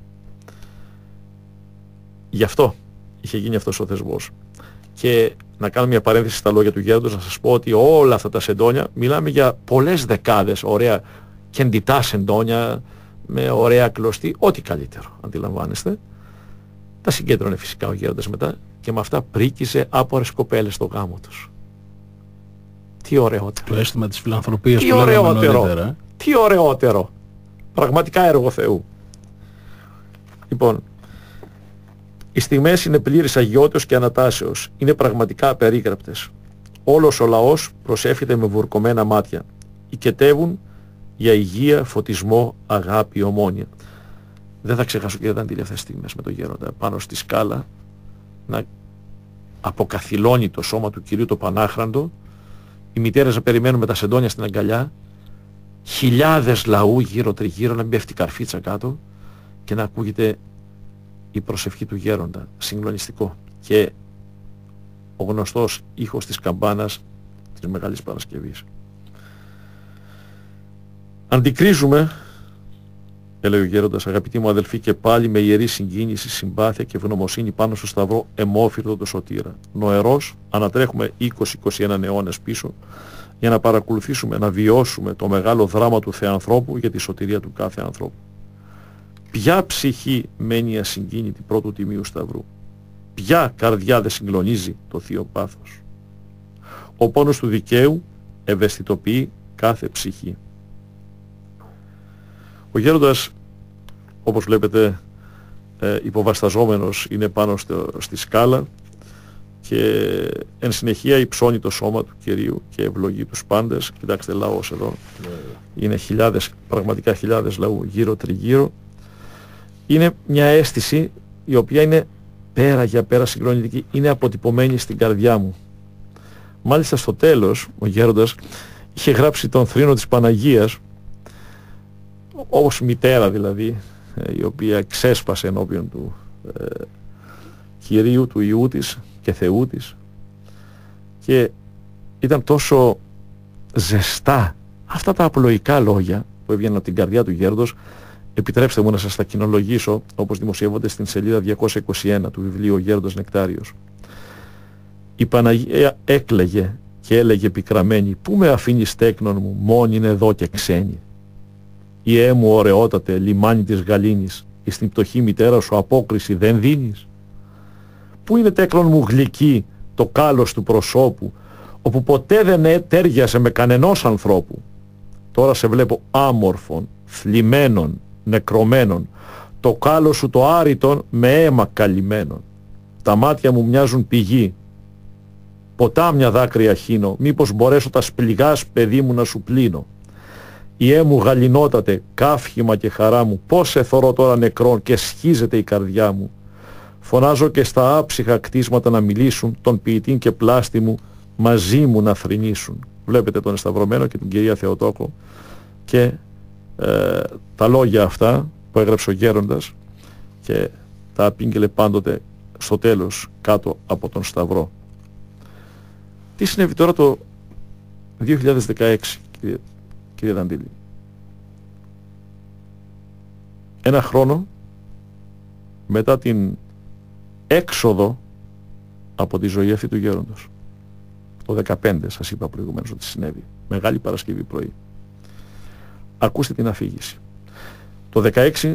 B: Γι' αυτό είχε γίνει αυτός ο θεσμός. Και να κάνω μια παρένθεση στα λόγια του γέροντος, να σας πω ότι όλα αυτά τα σεντόνια, μιλάμε για πολλές δεκάδες ωραία και εντυτά σεντόνια, με ωραία κλωστή, ό,τι καλύτερο, αντιλαμβάνεστε. Τα συγκέντρωνε φυσικά ο γέροντας μετά και με αυτά πρίκησε άπορες κοπέλες στο γάμο τους. Τι ωραιότερο.
A: Το αίσθημα της φιλανθρωπίας
B: που
A: λέγαμε νωρίτερα.
B: Τι ωραιότερο. Πραγματικά έργο Θεού. Λοιπόν, οι στιγμές είναι πλήρης αγιότητος και ανατάσεως. Είναι πραγματικά απερίγραπτες. Όλος ο λαός προσεύχεται με βουρκωμένα μάτια. Οικετεύουν για υγεία, φωτισμό, αγάπη, ομόνοια. Δεν θα ξεχάσω, κύριε Δαντήλη, αυτές τις στιγμές με τον γέροντα πάνω στη σκάλα να αποκαθιλώνει το σώμα του Κυρίου το Πανάχραντο, οι μητέρες να περιμένουν με τα σεντόνια στην αγκαλιά, χιλιάδες λαού γύρω τριγύρω, να μην πέφτει καρφίτσα κάτω και να ακούγεται η προσευχή του γέροντα, συγκλονιστικό, και ο γνωστός ήχος της καμπάνας της Μεγάλης Παρασκευής. Αντικρίζουμε, έλεγε ο γέροντας, αγαπητοί μου αδελφοί, και πάλι με ιερή συγκίνηση, συμπάθεια και ευγνωμοσύνη πάνω στο σταυρό αιμόφυρτο το σωτήρα. Νοερός ανατρέχουμε 20-21 αιώνες πίσω για να παρακολουθήσουμε, να βιώσουμε το μεγάλο δράμα του Θεανθρώπου για τη σωτηρία του κάθε ανθρώπου. Ποια ψυχή μένει ασυγκίνητη πρώτου τιμίου σταυρού? Ποια καρδιά δεν συγκλονίζει το θείο πάθος? Ο πόνος του δικαίου ευαισθητοποιεί κάθε ψυχή. Ο γέροντας, όπως βλέπετε, υποβασταζόμενος είναι πάνω στη σκάλα και εν συνεχεία υψώνει το σώμα του Κυρίου και ευλογεί τους πάντες. Κοιτάξτε, λαός εδώ. Είναι χιλιάδες, πραγματικά χιλιάδες λαού γύρω τριγύρω. Είναι μια αίσθηση η οποία είναι πέρα για πέρα συγκλονιστική. Είναι αποτυπωμένη στην καρδιά μου. Μάλιστα στο τέλος ο γέροντας είχε γράψει τον θρήνο της Παναγίας, όπως μητέρα δηλαδή, η οποία ξέσπασε ενώπιον του Κυρίου, του Υιού της και Θεού της, και ήταν τόσο ζεστά αυτά τα απλοϊκά λόγια που έβγαιναν από την καρδιά του γέροντος. Επιτρέψτε μου να σας τα κοινολογήσω όπως δημοσιεύονται στην σελίδα 221 του βιβλίου «Ο Γέροντας Νεκτάριος». Η Παναγία έκλαιγε και έλεγε πικραμένη: «Πού με αφήνεις, τέκνον μου, μόνη είναι εδώ και ξένη? Ιε μου ωραιότατε, λιμάνι της γαλήνης, εις την πτωχή μητέρα σου απόκριση δεν δίνεις? Πού είναι, τέκνον μου γλυκή, το κάλος του προσώπου, όπου ποτέ δεν τέριασε με κανενός ανθρώπου? Τώρα σε βλέπω άμορφον, θλιμμένον, νεκρωμένον, το κάλος σου το άρρητον με αίμα καλυμμένον. Τα μάτια μου μοιάζουν πηγή, ποτάμια δάκρυα χύνω, μήπως μπορέσω τα σπληγάς, παιδί μου, να σου πλύνω. Ιε μου γαλινότατε, καύχημα και χαρά μου, πώς σε θωρώ τώρα νεκρόν και σχίζεται η καρδιά μου. Φωνάζω και στα άψυχα κτίσματα να μιλήσουν, τον ποιητή και πλάστη μου μαζί μου να θρηνήσουν. Βλέπετε τον Εσταυρωμένο και την κυρία Θεοτόκο και τα λόγια αυτά που έγραψε ο Γέροντας και τα απήγγειλε πάντοτε στο τέλος κάτω από τον Σταυρό. Τι συνέβη τώρα το 2016, κύριε Δαντήλη? Ένα χρόνο μετά την έξοδο από τη ζωή αυτή του Γέροντος. Το 15 σας είπα προηγουμένως ότι συνέβη. Μεγάλη Παρασκευή πρωί. Ακούστε την αφήγηση. Το 16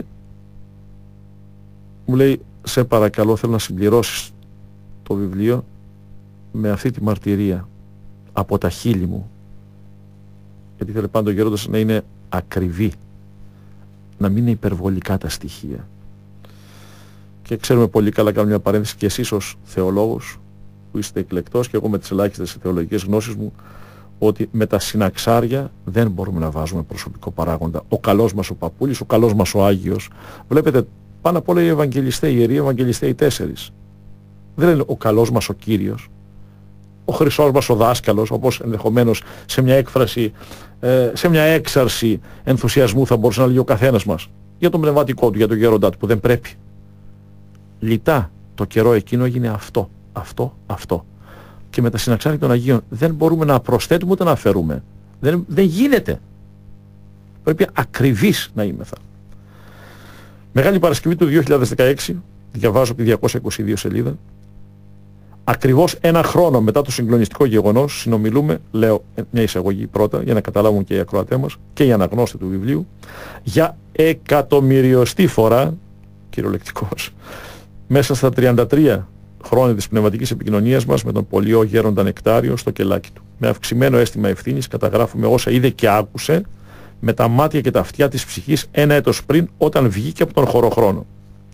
B: μου λέει, σε παρακαλώ, θέλω να συμπληρώσεις το βιβλίο με αυτή τη μαρτυρία από τα χείλη μου. Γιατί θέλει πάντα ο Γέροντας να είναι ακριβή, να μην είναι υπερβολικά τα στοιχεία. Και ξέρουμε πολύ καλά, κάνω μια παρένθεση, και εσείς ως θεολόγος που είστε εκλεκτός και εγώ με τις ελάχιστες θεολογικές γνώσεις μου, ότι με τα συναξάρια δεν μπορούμε να βάζουμε προσωπικό παράγοντα. Ο καλός μας ο Παπούλης, ο καλός μας ο Άγιος. Βλέπετε, πάνω απ' όλα οι Ευαγγελιστές, οι Ιεροί Ευαγγελιστές, οι 4. Δεν είναι ο καλός μας ο Κύριος, ο χρυσός μας ο δάσκαλος, όπως ενδεχομένως σε μια έκφραση, σε μια έξαρση ενθουσιασμού θα μπορούσε να λέει ο καθένας μας για τον πνευματικό του, για τον Γέροντά του, που δεν πρέπει. Λιτά το καιρό εκείνο έγινε αυτό. Και με τα συναξάρια των Αγίων δεν μπορούμε να προσθέτουμε ούτε να αφαιρούμε. Δεν γίνεται. Πρέπει ακριβής να είμεθα. Μεγάλη Παρασκευή του 2016, διαβάζω από τη 222 σελίδα. Ακριβώς ένα χρόνο μετά το συγκλονιστικό γεγονός συνομιλούμε, λέω μια εισαγωγή πρώτα για να καταλάβουν και οι ακροατές μας και οι αναγνώστες του βιβλίου, για εκατομμυριωστή φορά, κυριολεκτικός, μέσα στα 33 χρόνια της πνευματικής επικοινωνίας μας με τον πολιό Γέροντα Νεκτάριο στο κελάκι του. Με αυξημένο αίσθημα ευθύνης καταγράφουμε όσα είδε και άκουσε με τα μάτια και τα αυτιά της ψυχής ένα έτος πριν, όταν βγήκε από τον χωροχρόνο.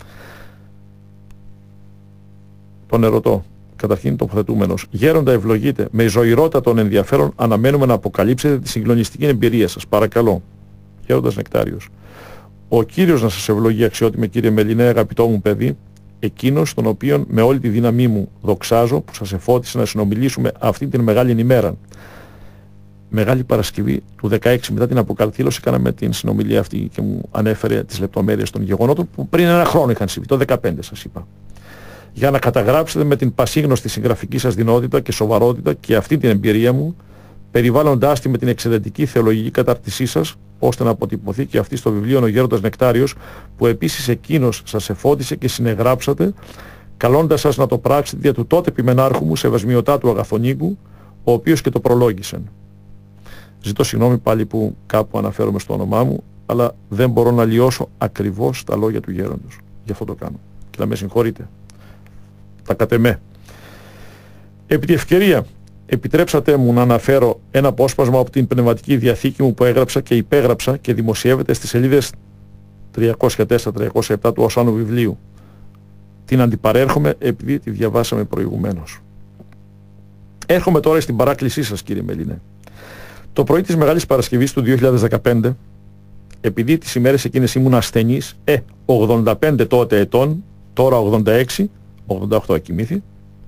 B: Τον ερωτώ, καταρχήν τοποθετούμενος: Γέροντα, ευλογείτε, με ζωηρότατον ενδιαφέρον αναμένουμε να αποκαλύψετε τη συγκλονιστική εμπειρία σας. Παρακαλώ. Γέροντας Νεκτάριος: ο Κύριος να σας ευλογεί, αξιότιμε κύριε Μελινέ, αγαπητό μου παιδί, εκείνος τον οποίον με όλη τη δύναμή μου δοξάζω, που σας εφώτισε να συνομιλήσουμε αυτή την μεγάλη ημέρα. Μεγάλη Παρασκευή του 16, μετά την αποκαλύψη, κάναμε την συνομιλία αυτή και μου ανέφερε τις λεπτομέρειες των γεγονότων που πριν ένα χρόνο είχαν συμβεί, το 15 σας είπα. Για να καταγράψετε με την πασίγνωστη συγγραφική σας δυνότητα και σοβαρότητα και αυτή την εμπειρία μου, περιβάλλοντάς τη με την εξαιρετική θεολογική κατάρτισή σας, ώστε να αποτυπωθεί και αυτή στο βιβλίο ο Γέροντας Νεκτάριος, που επίσης εκείνος σας εφώτισε και συνεγράψατε, καλώντας σας να το πράξετε δια του τότε επιμενάρχου μου Σεβασμιωτά του Αγαθονίκου, ο οποίος και το προλόγησε. Ζητώ συγγνώμη πάλι που κάπου αναφέρομαι στο όνομά μου, αλλά δεν μπορώ να λιώσω ακριβώς τα λόγια του Γέροντος. Γι' αυτό το κάνω. Και να με συγχωρείτε. Τα κατεμέ. Επί τη ευκαιρία, επιτρέψατε μου να αναφέρω ένα απόσπασμα από την πνευματική διαθήκη μου που έγραψα και υπέγραψα και δημοσιεύεται στις σελίδες 304-307 του Οσάνου βιβλίου. Την αντιπαρέρχομαι επειδή τη διαβάσαμε προηγουμένως. Έρχομαι τώρα στην παράκλησή σας, κύριε Μελινέ. Το πρωί της Μεγάλης Παρασκευής του 2015, επειδή τις ημέρες εκείνες ήμουν ασθενής, 85 τότε ετών, τώρα 86, 88 εκοιμήθη,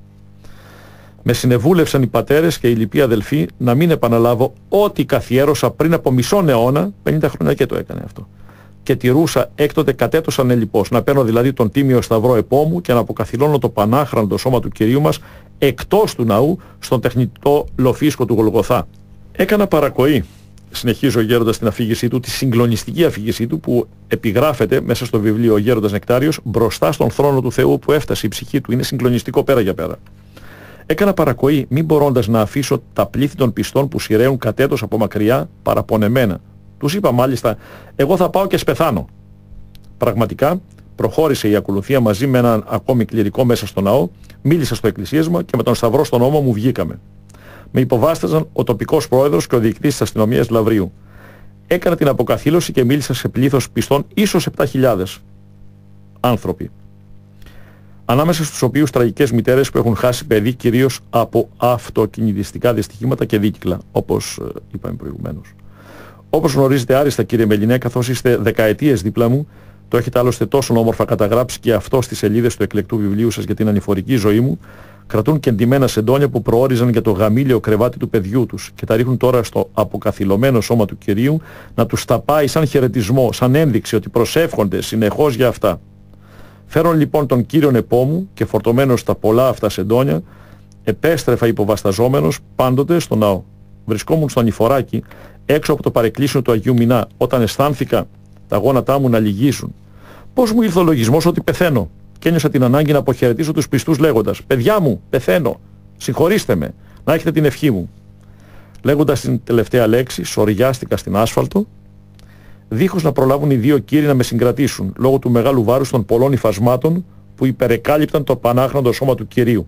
B: με συνεβούλευσαν οι πατέρες και οι λοιποί αδελφοί να μην επαναλάβω ό,τι καθιέρωσα πριν από μισόν αιώνα, 50 χρόνια και το έκανε αυτό. Και τηρούσα έκτοτε κατέτωσαν ελλιπώς, να παίρνω δηλαδή τον τίμιο σταυρό επόμου και να αποκαθιλώνω το πανάχραντο σώμα του Κυρίου μας εκτός του ναού, στον τεχνητό λοφίσκο του Γολγοθά. Έκανα παρακοή, συνεχίζει ο Γέροντας την αφήγησή του, τη συγκλονιστική αφήγησή του που επιγράφεται μέσα στο βιβλίο ο Γέροντας Νεκτάριος μπροστά στον θρόνο του Θεού που έφτασε η ψυχή του. Είναι συγκλονιστικό πέρα για πέρα. Έκανα παρακοή, μην μπορώντας να αφήσω τα πλήθη των πιστών που σειραίουν κατέτος από μακριά παραπονεμένα. Τους είπα μάλιστα, εγώ θα πάω και σπεθάνω. Πραγματικά προχώρησε η ακολουθία μαζί με έναν ακόμη κληρικό μέσα στο ναό, μίλησα στο εκκλησίασμα και με τον σταυρό στον ώμο μου βγήκαμε. Με υποβάσταζαν ο τοπικός πρόεδρος και ο διοικητής της αστυνομίας Λαβρίου. Έκανα την αποκαθήλωση και μίλησα σε πλήθος πιστών ίσως 7.000 άνθρωποι. Ανάμεσα στους οποίους τραγικές μητέρες που έχουν χάσει παιδί κυρίως από αυτοκινητιστικά δυστυχήματα και δίκυκλα, όπως είπαμε προηγουμένως. Όπως γνωρίζετε άριστα, κύριε Μελινέ, καθώς είστε δεκαετίες δίπλα μου, το έχετε άλλωστε τόσο όμορφα καταγράψει και αυτό στις σελίδες του εκλεκτού βιβλίου σας για την ανηφορική ζωή μου, κρατούν και εντυμένα σεντόνια που προόριζαν για το γαμήλιο κρεβάτι του παιδιού τους και τα ρίχνουν τώρα στο αποκαθιλωμένο σώμα του Κυρίου να τους τα πάει σαν χαιρετισμό, σαν ένδειξη ότι προσεύχονται συνεχώς για αυτά. Φέρον λοιπόν τον Κύριον επόμου και φορτωμένος στα πολλά αυτά σεντόνια, επέστρεφα υποβασταζόμενος πάντοτε στο ναό. Βρισκόμουν στο ανηφοράκι έξω από το παρεκκλήσιο του Αγίου Μινά όταν αισθάνθηκα τα γόνατά μου να λυγίσουν. Πώς μου ήρθε ο λογισμός ότι πεθαίνω και ένιωσα την ανάγκη να αποχαιρετήσω τους πιστούς λέγοντας «Παιδιά μου, πεθαίνω, συγχωρήστε με, να έχετε την ευχή μου». Λέγοντας την τελευταία λέξη, σοριάστηκα στην άσφαλτο, δίχως να προλάβουν οι δύο κύριοι να με συγκρατήσουν λόγω του μεγάλου βάρους των πολλών υφασμάτων που υπερεκάλυπταν το πανάχραντο σώμα του Κυρίου.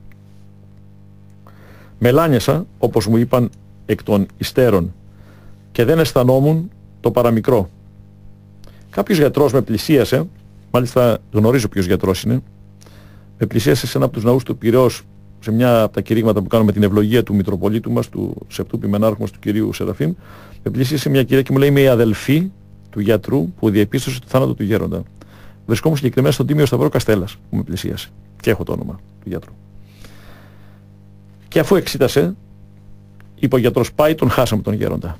B: Μελάνιασα, όπως μου είπαν εκ των υστέρων, και δεν αισθανόμουν το παραμικρό. Κάποιος γιατρός με πλησίασε, μάλιστα γνωρίζω ποιος γιατρός είναι, με πλησίασε σε ένα από τους ναούς του Πειραιώς, σε μια από τα κηρύγματα που κάνουμε την ευλογία του Μητροπολίτου μας, του Σεπτού Πιμενάρχου μας, του κυρίου Σεραφείμ, με πλησίασε μια κυρία και μου λέει είμαι η αδελφή του γιατρού που διεπίστωσε το θάνατο του γέροντα. Βρισκόμουν συγκεκριμένα στον Τίμιο Σταυρό Καστέλλας που με πλησίασε και έχω το όνομα του γιατρού. Και αφού εξήτασε, είπε ο γιατρός πάει, τον χάσαμε τον γέροντα.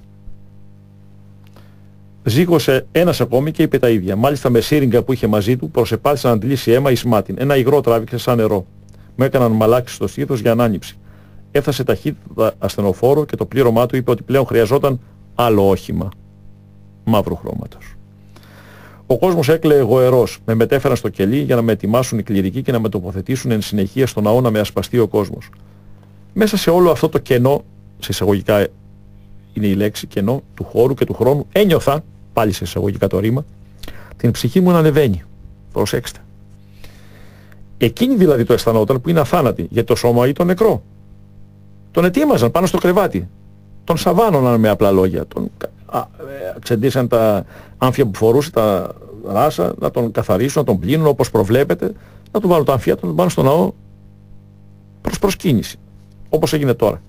B: Ζήγωσε ένας ακόμη και είπε τα ίδια. Μάλιστα με σύριγγα που είχε μαζί του προσεπάθησε να αντλήσει αίμα εις μάτιν. Ένα υγρό τράβηξε σαν νερό. Μου έκαναν μαλάξει στο στήθος για ανάνυψη. Έφτασε ταχύτητα ασθενοφόρο και το πλήρωμά του είπε ότι πλέον χρειαζόταν άλλο όχημα μαύρου χρώματος. Ο κόσμος έκλαιγε γοερός. Με μετέφεραν στο κελί για να με ετοιμάσουν οι κληρικοί και να με τοποθετήσουν εν συνεχεία στον ναό να με ασπαστεί ο κόσμος. Μέσα σε όλο αυτό το κενό, σε εισαγωγικά είναι η λέξη κενό, του χώρου και του χρόνου, ένιωθα, πάλι σε εισαγωγικά το ρήμα, την ψυχή μου να ανεβαίνει. Προσέξτε. Εκείνη δηλαδή το αισθανόταν που είναι αθάνατη, γιατί το σώμα ήταν νεκρό. Τον ετοίμαζαν πάνω στο κρεβάτι. Τον σαβάνωναν με απλά λόγια. Τον ξεντήσαν τα άμφια που φορούσε, τα ράσα, να τον καθαρίσουν, να τον πλύνουν όπως προβλέπετε, να του βάλουν τα άμφια, να τον πάνε στο ναό προς προσκύνηση. Όπως έγινε τώρα.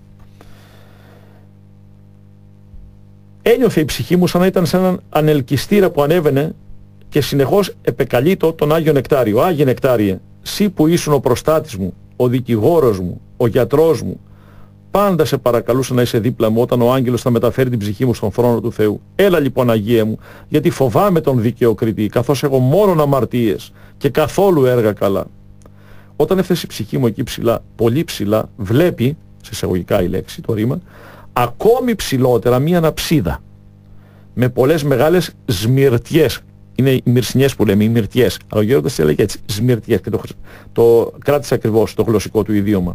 B: Ένιωθε η ψυχή μου σαν να ήταν σε έναν ανελκυστήρα που ανέβαινε και συνεχώς επεκαλείτο τον Άγιο Νεκτάριο. Άγιε Νεκτάριε, σύ που ήσουν ο προστάτης μου, ο δικηγόρος μου, ο γιατρός μου, πάντα σε παρακαλούσα να είσαι δίπλα μου όταν ο άγγελος θα μεταφέρει την ψυχή μου στον θρόνο του Θεού. Έλα λοιπόν Αγίε μου, γιατί φοβάμαι τον δικαιοκριτή, καθώς έχω μόνον αμαρτίες και καθόλου έργα καλά. Όταν έφτασε η ψυχή μου εκεί ψηλά, πολύ ψηλά, βλέπει, σε εισαγωγικά η λέξη, το ρήμα, ακόμη ψηλότερα μία αναψίδα με πολλές μεγάλες σμυρτιές. Είναι οι μυρσινιές που λέμε, οι μυρτιές. Αλλά ο γέροντας τη έλεγε έτσι, σμυρτιές, και το κράτησε ακριβώς το γλωσσικό του ιδίωμα.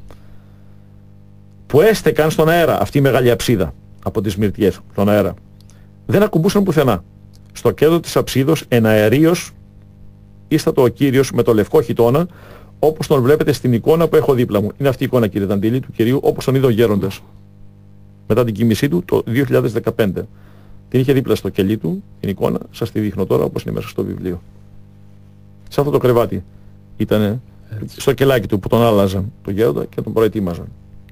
B: Που έστεκαν στον αέρα αυτή η μεγάλη αψίδα από τις μυρτιές, στον αέρα. Δεν ακουμπούσαν πουθενά. Στο κέντρο της αψίδος εναερίος ίστατο ο Κύριος με το λευκό χιτώνα, όπως τον βλέπετε στην εικόνα που έχω δίπλα μου. Είναι αυτή η εικόνα, κύριε Ταντήλη, του Κυρίου, όπως τον είδε ο γέροντας μετά την κοίμησή του το 2015. Την είχε δίπλα στο κελί του, την εικόνα, σας τη δείχνω τώρα όπως είναι μέσα στο βιβλίο. Σε αυτό το κρεβάτι ήτανε, στο κελάκι του που τον άλλαζαν τον γέροντα και τον προετοίμαζαν.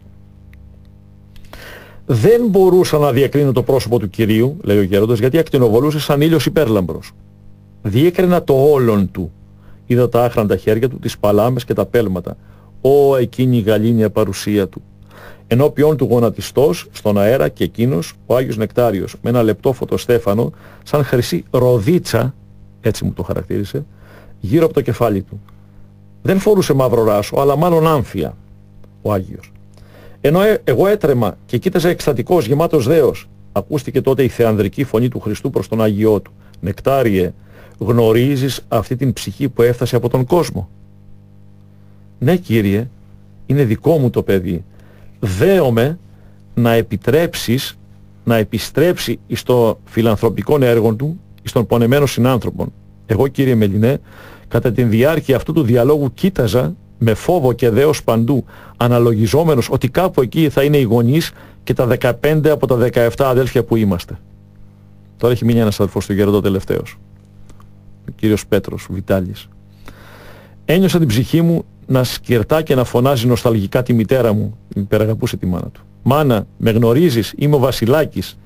B: Δεν μπορούσα να διακρίνω το πρόσωπο του Κυρίου, λέει ο γέροντας, γιατί ακτινοβολούσε σαν ήλιος υπέρλαμπρος. Διέκρινα το όλον του. Είδα τα άχραντα χέρια του, τις παλάμες και τα πέλματα. Ω εκείνη η γαλήνια παρουσία του. Ενώπιον του γονατιστός, στον αέρα και εκείνος, ο Άγιος Νεκτάριος, με ένα λεπτό φωτοστέφανο, σαν χρυσή ροδίτσα, έτσι μου το χαρακτήρισε, γύρω από το κεφάλι του. Δεν φορούσε μαύρο ράσο, αλλά μάλλον άμφια, ο Άγιος. Ενώ εγώ έτρεμα και κοίταζα εκστατικός, γεμάτος δέος, ακούστηκε τότε η θεανδρική φωνή του Χριστού προς τον Άγιό του. Νεκτάριε, γνωρίζεις αυτή την ψυχή που έφτασε από τον κόσμο? Ναι, Κύριε, είναι δικό μου το παιδί. Δέομαι να επιτρέψεις να επιστρέψει στο φιλανθρωπικό έργο του, στον πονεμένο συνάνθρωπον. Εγώ, κύριε Μελινέ, κατά τη διάρκεια αυτού του διαλόγου κοίταζα με φόβο και δέος παντού, αναλογιζόμενος ότι κάπου εκεί θα είναι οι γονείς και τα 15 από τα 17 αδέλφια που είμαστε. Τώρα έχει μείνει ένας αδελφός του γέροντα τελευταίος, ο κύριος Πέτρος Βιτάλης. Ένιωσα την ψυχή μου να σκυρτά και να φωνάζει νοσταλγικά τη μητέρα μου, υπεραγαπούσε τη μάνα του. Μάνα, με γνωρίζεις, είμαι ο Βασιλάκης,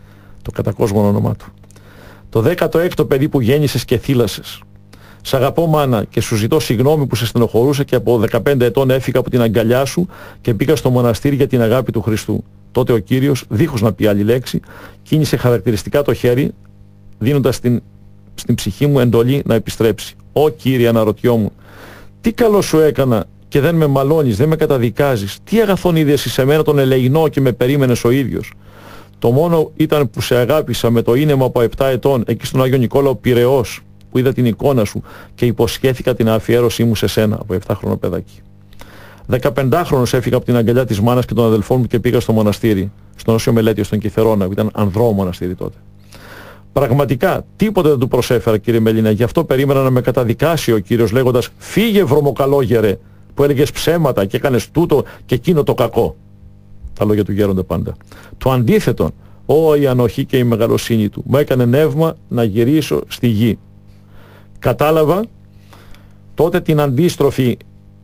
C: το κατακόσμονο όνομά του. Το 16ο παιδί που γέννησες και θύλασες. Σ' αγαπώ μάνα και σου ζητώ συγγνώμη που σε στενοχωρούσα και από 15 ετών έφυγα από την αγκαλιά σου και πήγα στο μοναστήρι για την αγάπη του Χριστού. Τότε ο Κύριος, δίχως να πει άλλη λέξη, κίνησε χαρακτηριστικά το χέρι, δίνοντας στην ψυχή μου εντολή να επιστρέψει. Ω Κύριε, αναρωτιόμουν, τι καλό σου έκανα και δεν με μαλώνεις, δεν με καταδικάζεις? Τι αγαθόν είδες σε μένα τον ελεεινό και με περίμενες ο ίδιος? Το μόνο ήταν που σε αγάπησα με το ίνεμα από 7 ετών εκεί στον Άγιο Νικόλαο Πειραιώς, που είδα την εικόνα σου και υποσχέθηκα την αφιέρωσή μου σε σένα από 7χρονο παιδάκι. 15χρονος έφυγα από την αγκαλιά της μάνας και των αδελφών μου και πήγα στο μοναστήρι, στον Όσιο Μελέτιο, στον Κιθερώνα, που ήταν ανδρό μοναστήρι τότε. Πραγματικά τίποτε δεν του προσέφερα, κύριε Μελίνα, γι' αυτό περίμενα να με καταδικάσει ο Κύριος λέγοντας «Φύγε βρωμοκαλόγερε, που έλεγες ψέματα και έκανες τούτο και εκείνο το κακό». Τα λόγια του γέροντα πάντα. Το αντίθετο, η ανοχή και η μεγαλοσύνη του μου έκανε νεύμα να γυρίσω στη γη. Κατάλαβα τότε την αντίστροφη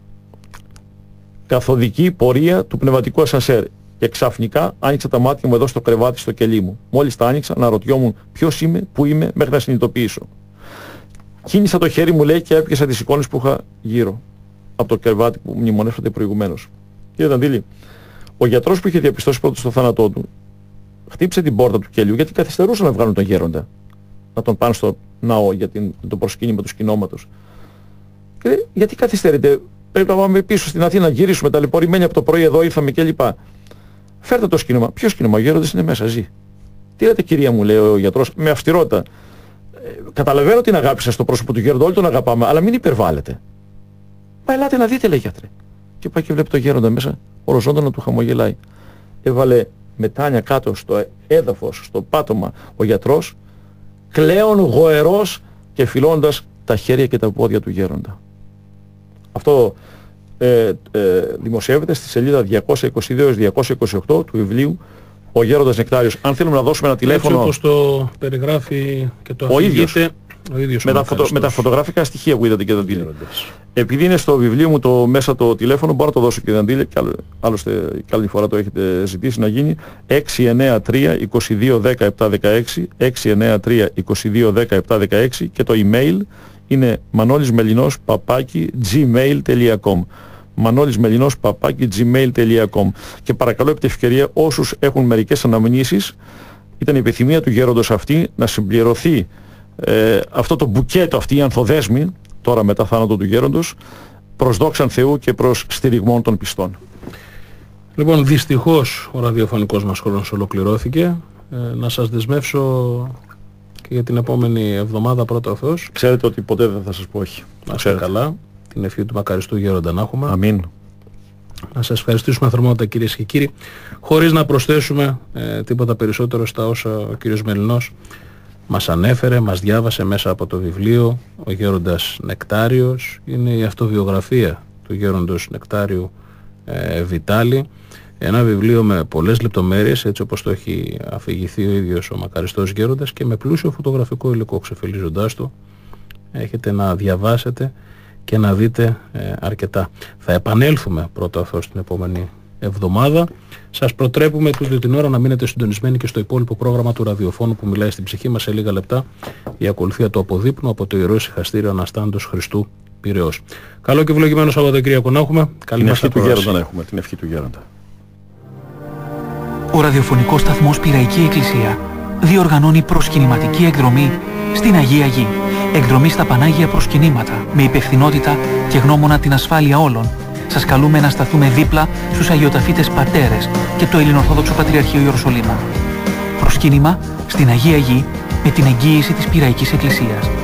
C: καθοδική πορεία του πνευματικού ασανσέρ και ξαφνικά άνοιξα τα μάτια μου εδώ στο κρεβάτι στο κελί μου. Μόλις τα άνοιξα αναρωτιόμουν ποιος είμαι, πού είμαι, μέχρι να συνειδητοποιήσω. Κίνησα το χέρι μου, λέει, και έπιασα τις εικόνες που είχα γύρω από το κρεβάτι που μνημονεύσατε προηγουμένως. Κύριε Δαντήλη, ο γιατρός που είχε διαπιστώσει πρώτος το θάνατό του χτύπησε την πόρτα του κελιού γιατί καθυστερούσαν να βγάλουν τον γέροντα, να τον πάνε στο ναό για το προσκύνημα του σκηνώματος. Και λέει, γιατί καθυστερείτε? Πρέπει να πάμε πίσω στην Αθήνα, να γυρίσουμε ταλαιπωρημένοι από το πρωί εδώ, ήρθαμε κλπ. Φέρτε το σκήνωμα. Ποιο σκήνωμα? Ο γέροντας είναι μέσα, ζει. Τι λέτε, κυρία μου, λέει ο γιατρός με αυστηρότητα. Καταλαβαίνω την αγάπη σας στο πρόσωπο του γέροντα, όλοι τον αγαπάμε, αλλά μην υπερβάλλετε. Μα ελάτε να δείτε, λέει, γιατρέ. Και πάει και βλέπει το γέροντα μέσα, οροζόντων να του χαμογελάει. Έβαλε μετάνια κάτω στο έδαφος, στο πάτωμα ο γιατρός, κλαίων γοερός και φυλώντας τα χέρια και τα πόδια του γέροντα. Αυτό δημοσιεύεται στη σελίδα 222-228 του βιβλίου «Ο Γέροντας Νεκτάριος». Αν θέλουμε να δώσουμε ένα τηλέφωνο... Έτσι
A: όπως το περιγράφει και το αφηγείται ο ίδιος
C: με τα φωτογραφικά στοιχεία που είδατε, κύριε Δαντήλη. Επειδή είναι στο βιβλίο μου μέσα το τηλέφωνο, μπορώ να το δώσω, κύριε Δαντήλη, και άλλωστε άλλη φορά το έχετε ζητήσει να γίνει, 693-22-17-16, 693-22-17-16 και το email είναι manolismelinos@gmail.com, manolismelinos@gmail.com. Και παρακαλώ επί τη ευκαιρία όσους έχουν μερικές αναμνήσεις, ήταν η επιθυμία του γέροντος αυτή να συμπληρωθεί αυτό το μπουκέτο, αυτή η ανθοδέσμη τώρα μετά θάνατο του γέροντος, προς δόξαν Θεού και προς στηριγμόν των πιστών.
A: Λοιπόν, δυστυχώς ο ραδιοφωνικός μας χρόνος ολοκληρώθηκε. Να σας δεσμεύσω και για την επόμενη εβδομάδα, πρώτα ο Θεός.
C: Ξέρετε ότι ποτέ δεν θα σας πω όχι.
A: Να είστε καλά. Την ευχή του μακαριστού γέροντα να έχουμε.
C: Αμήν.
A: Να σας ευχαριστήσουμε θερμότατα, κυρίες και κύριοι, χωρίς να προσθέσουμε τίποτα περισσότερο στα όσα ο κύριος Μελινός μας ανέφερε, μας διάβασε μέσα από το βιβλίο «Ο Γέροντας Νεκτάριος». Είναι η αυτοβιογραφία του Γέροντος Νεκτάριου Βιτάλη. Ένα βιβλίο με πολλές λεπτομέρειες, έτσι όπως το έχει αφηγηθεί ο ίδιος ο μακαριστός γέροντας, και με πλούσιο φωτογραφικό υλικό, ξεφυλίζοντάς το. Έχετε να διαβάσετε και να δείτε αρκετά. Θα επανέλθουμε πρώτα αυτό την επόμενη εβδομάδα. Σας προτρέπουμε τούτη την ώρα να μείνετε συντονισμένοι και στο υπόλοιπο πρόγραμμα του ραδιοφώνου που μιλάει στην ψυχή μας. Σε λίγα λεπτά η ακολουθία του αποδείπνου από το Ιερό Ησυχαστήριο Αναστάντος Χριστού Πειραιώς. Καλό και ευλογημένο Σαββατοκύριακο να έχουμε. Καλή μας
C: ακρόαση. Την ευχή του γέροντα.
D: Ο ραδιοφωνικός σταθμός Πειραϊκή Εκκλησία διοργανώνει προσκυνηματική εκδρομή στην Αγία Γη. Εκδρομή στα Πανάγια προσκυνήματα με υπευθυνότητα και γνώμονα την ασφάλεια όλων. Σας καλούμε να σταθούμε δίπλα στους Αγιοταφήτες Πατέρες και το Ελληνοορθόδοξο Πατριαρχείο Ιερουσαλήμου. Προσκύνημα στην Αγία Γη με την εγγύηση της Πειραϊκής Εκκλησίας.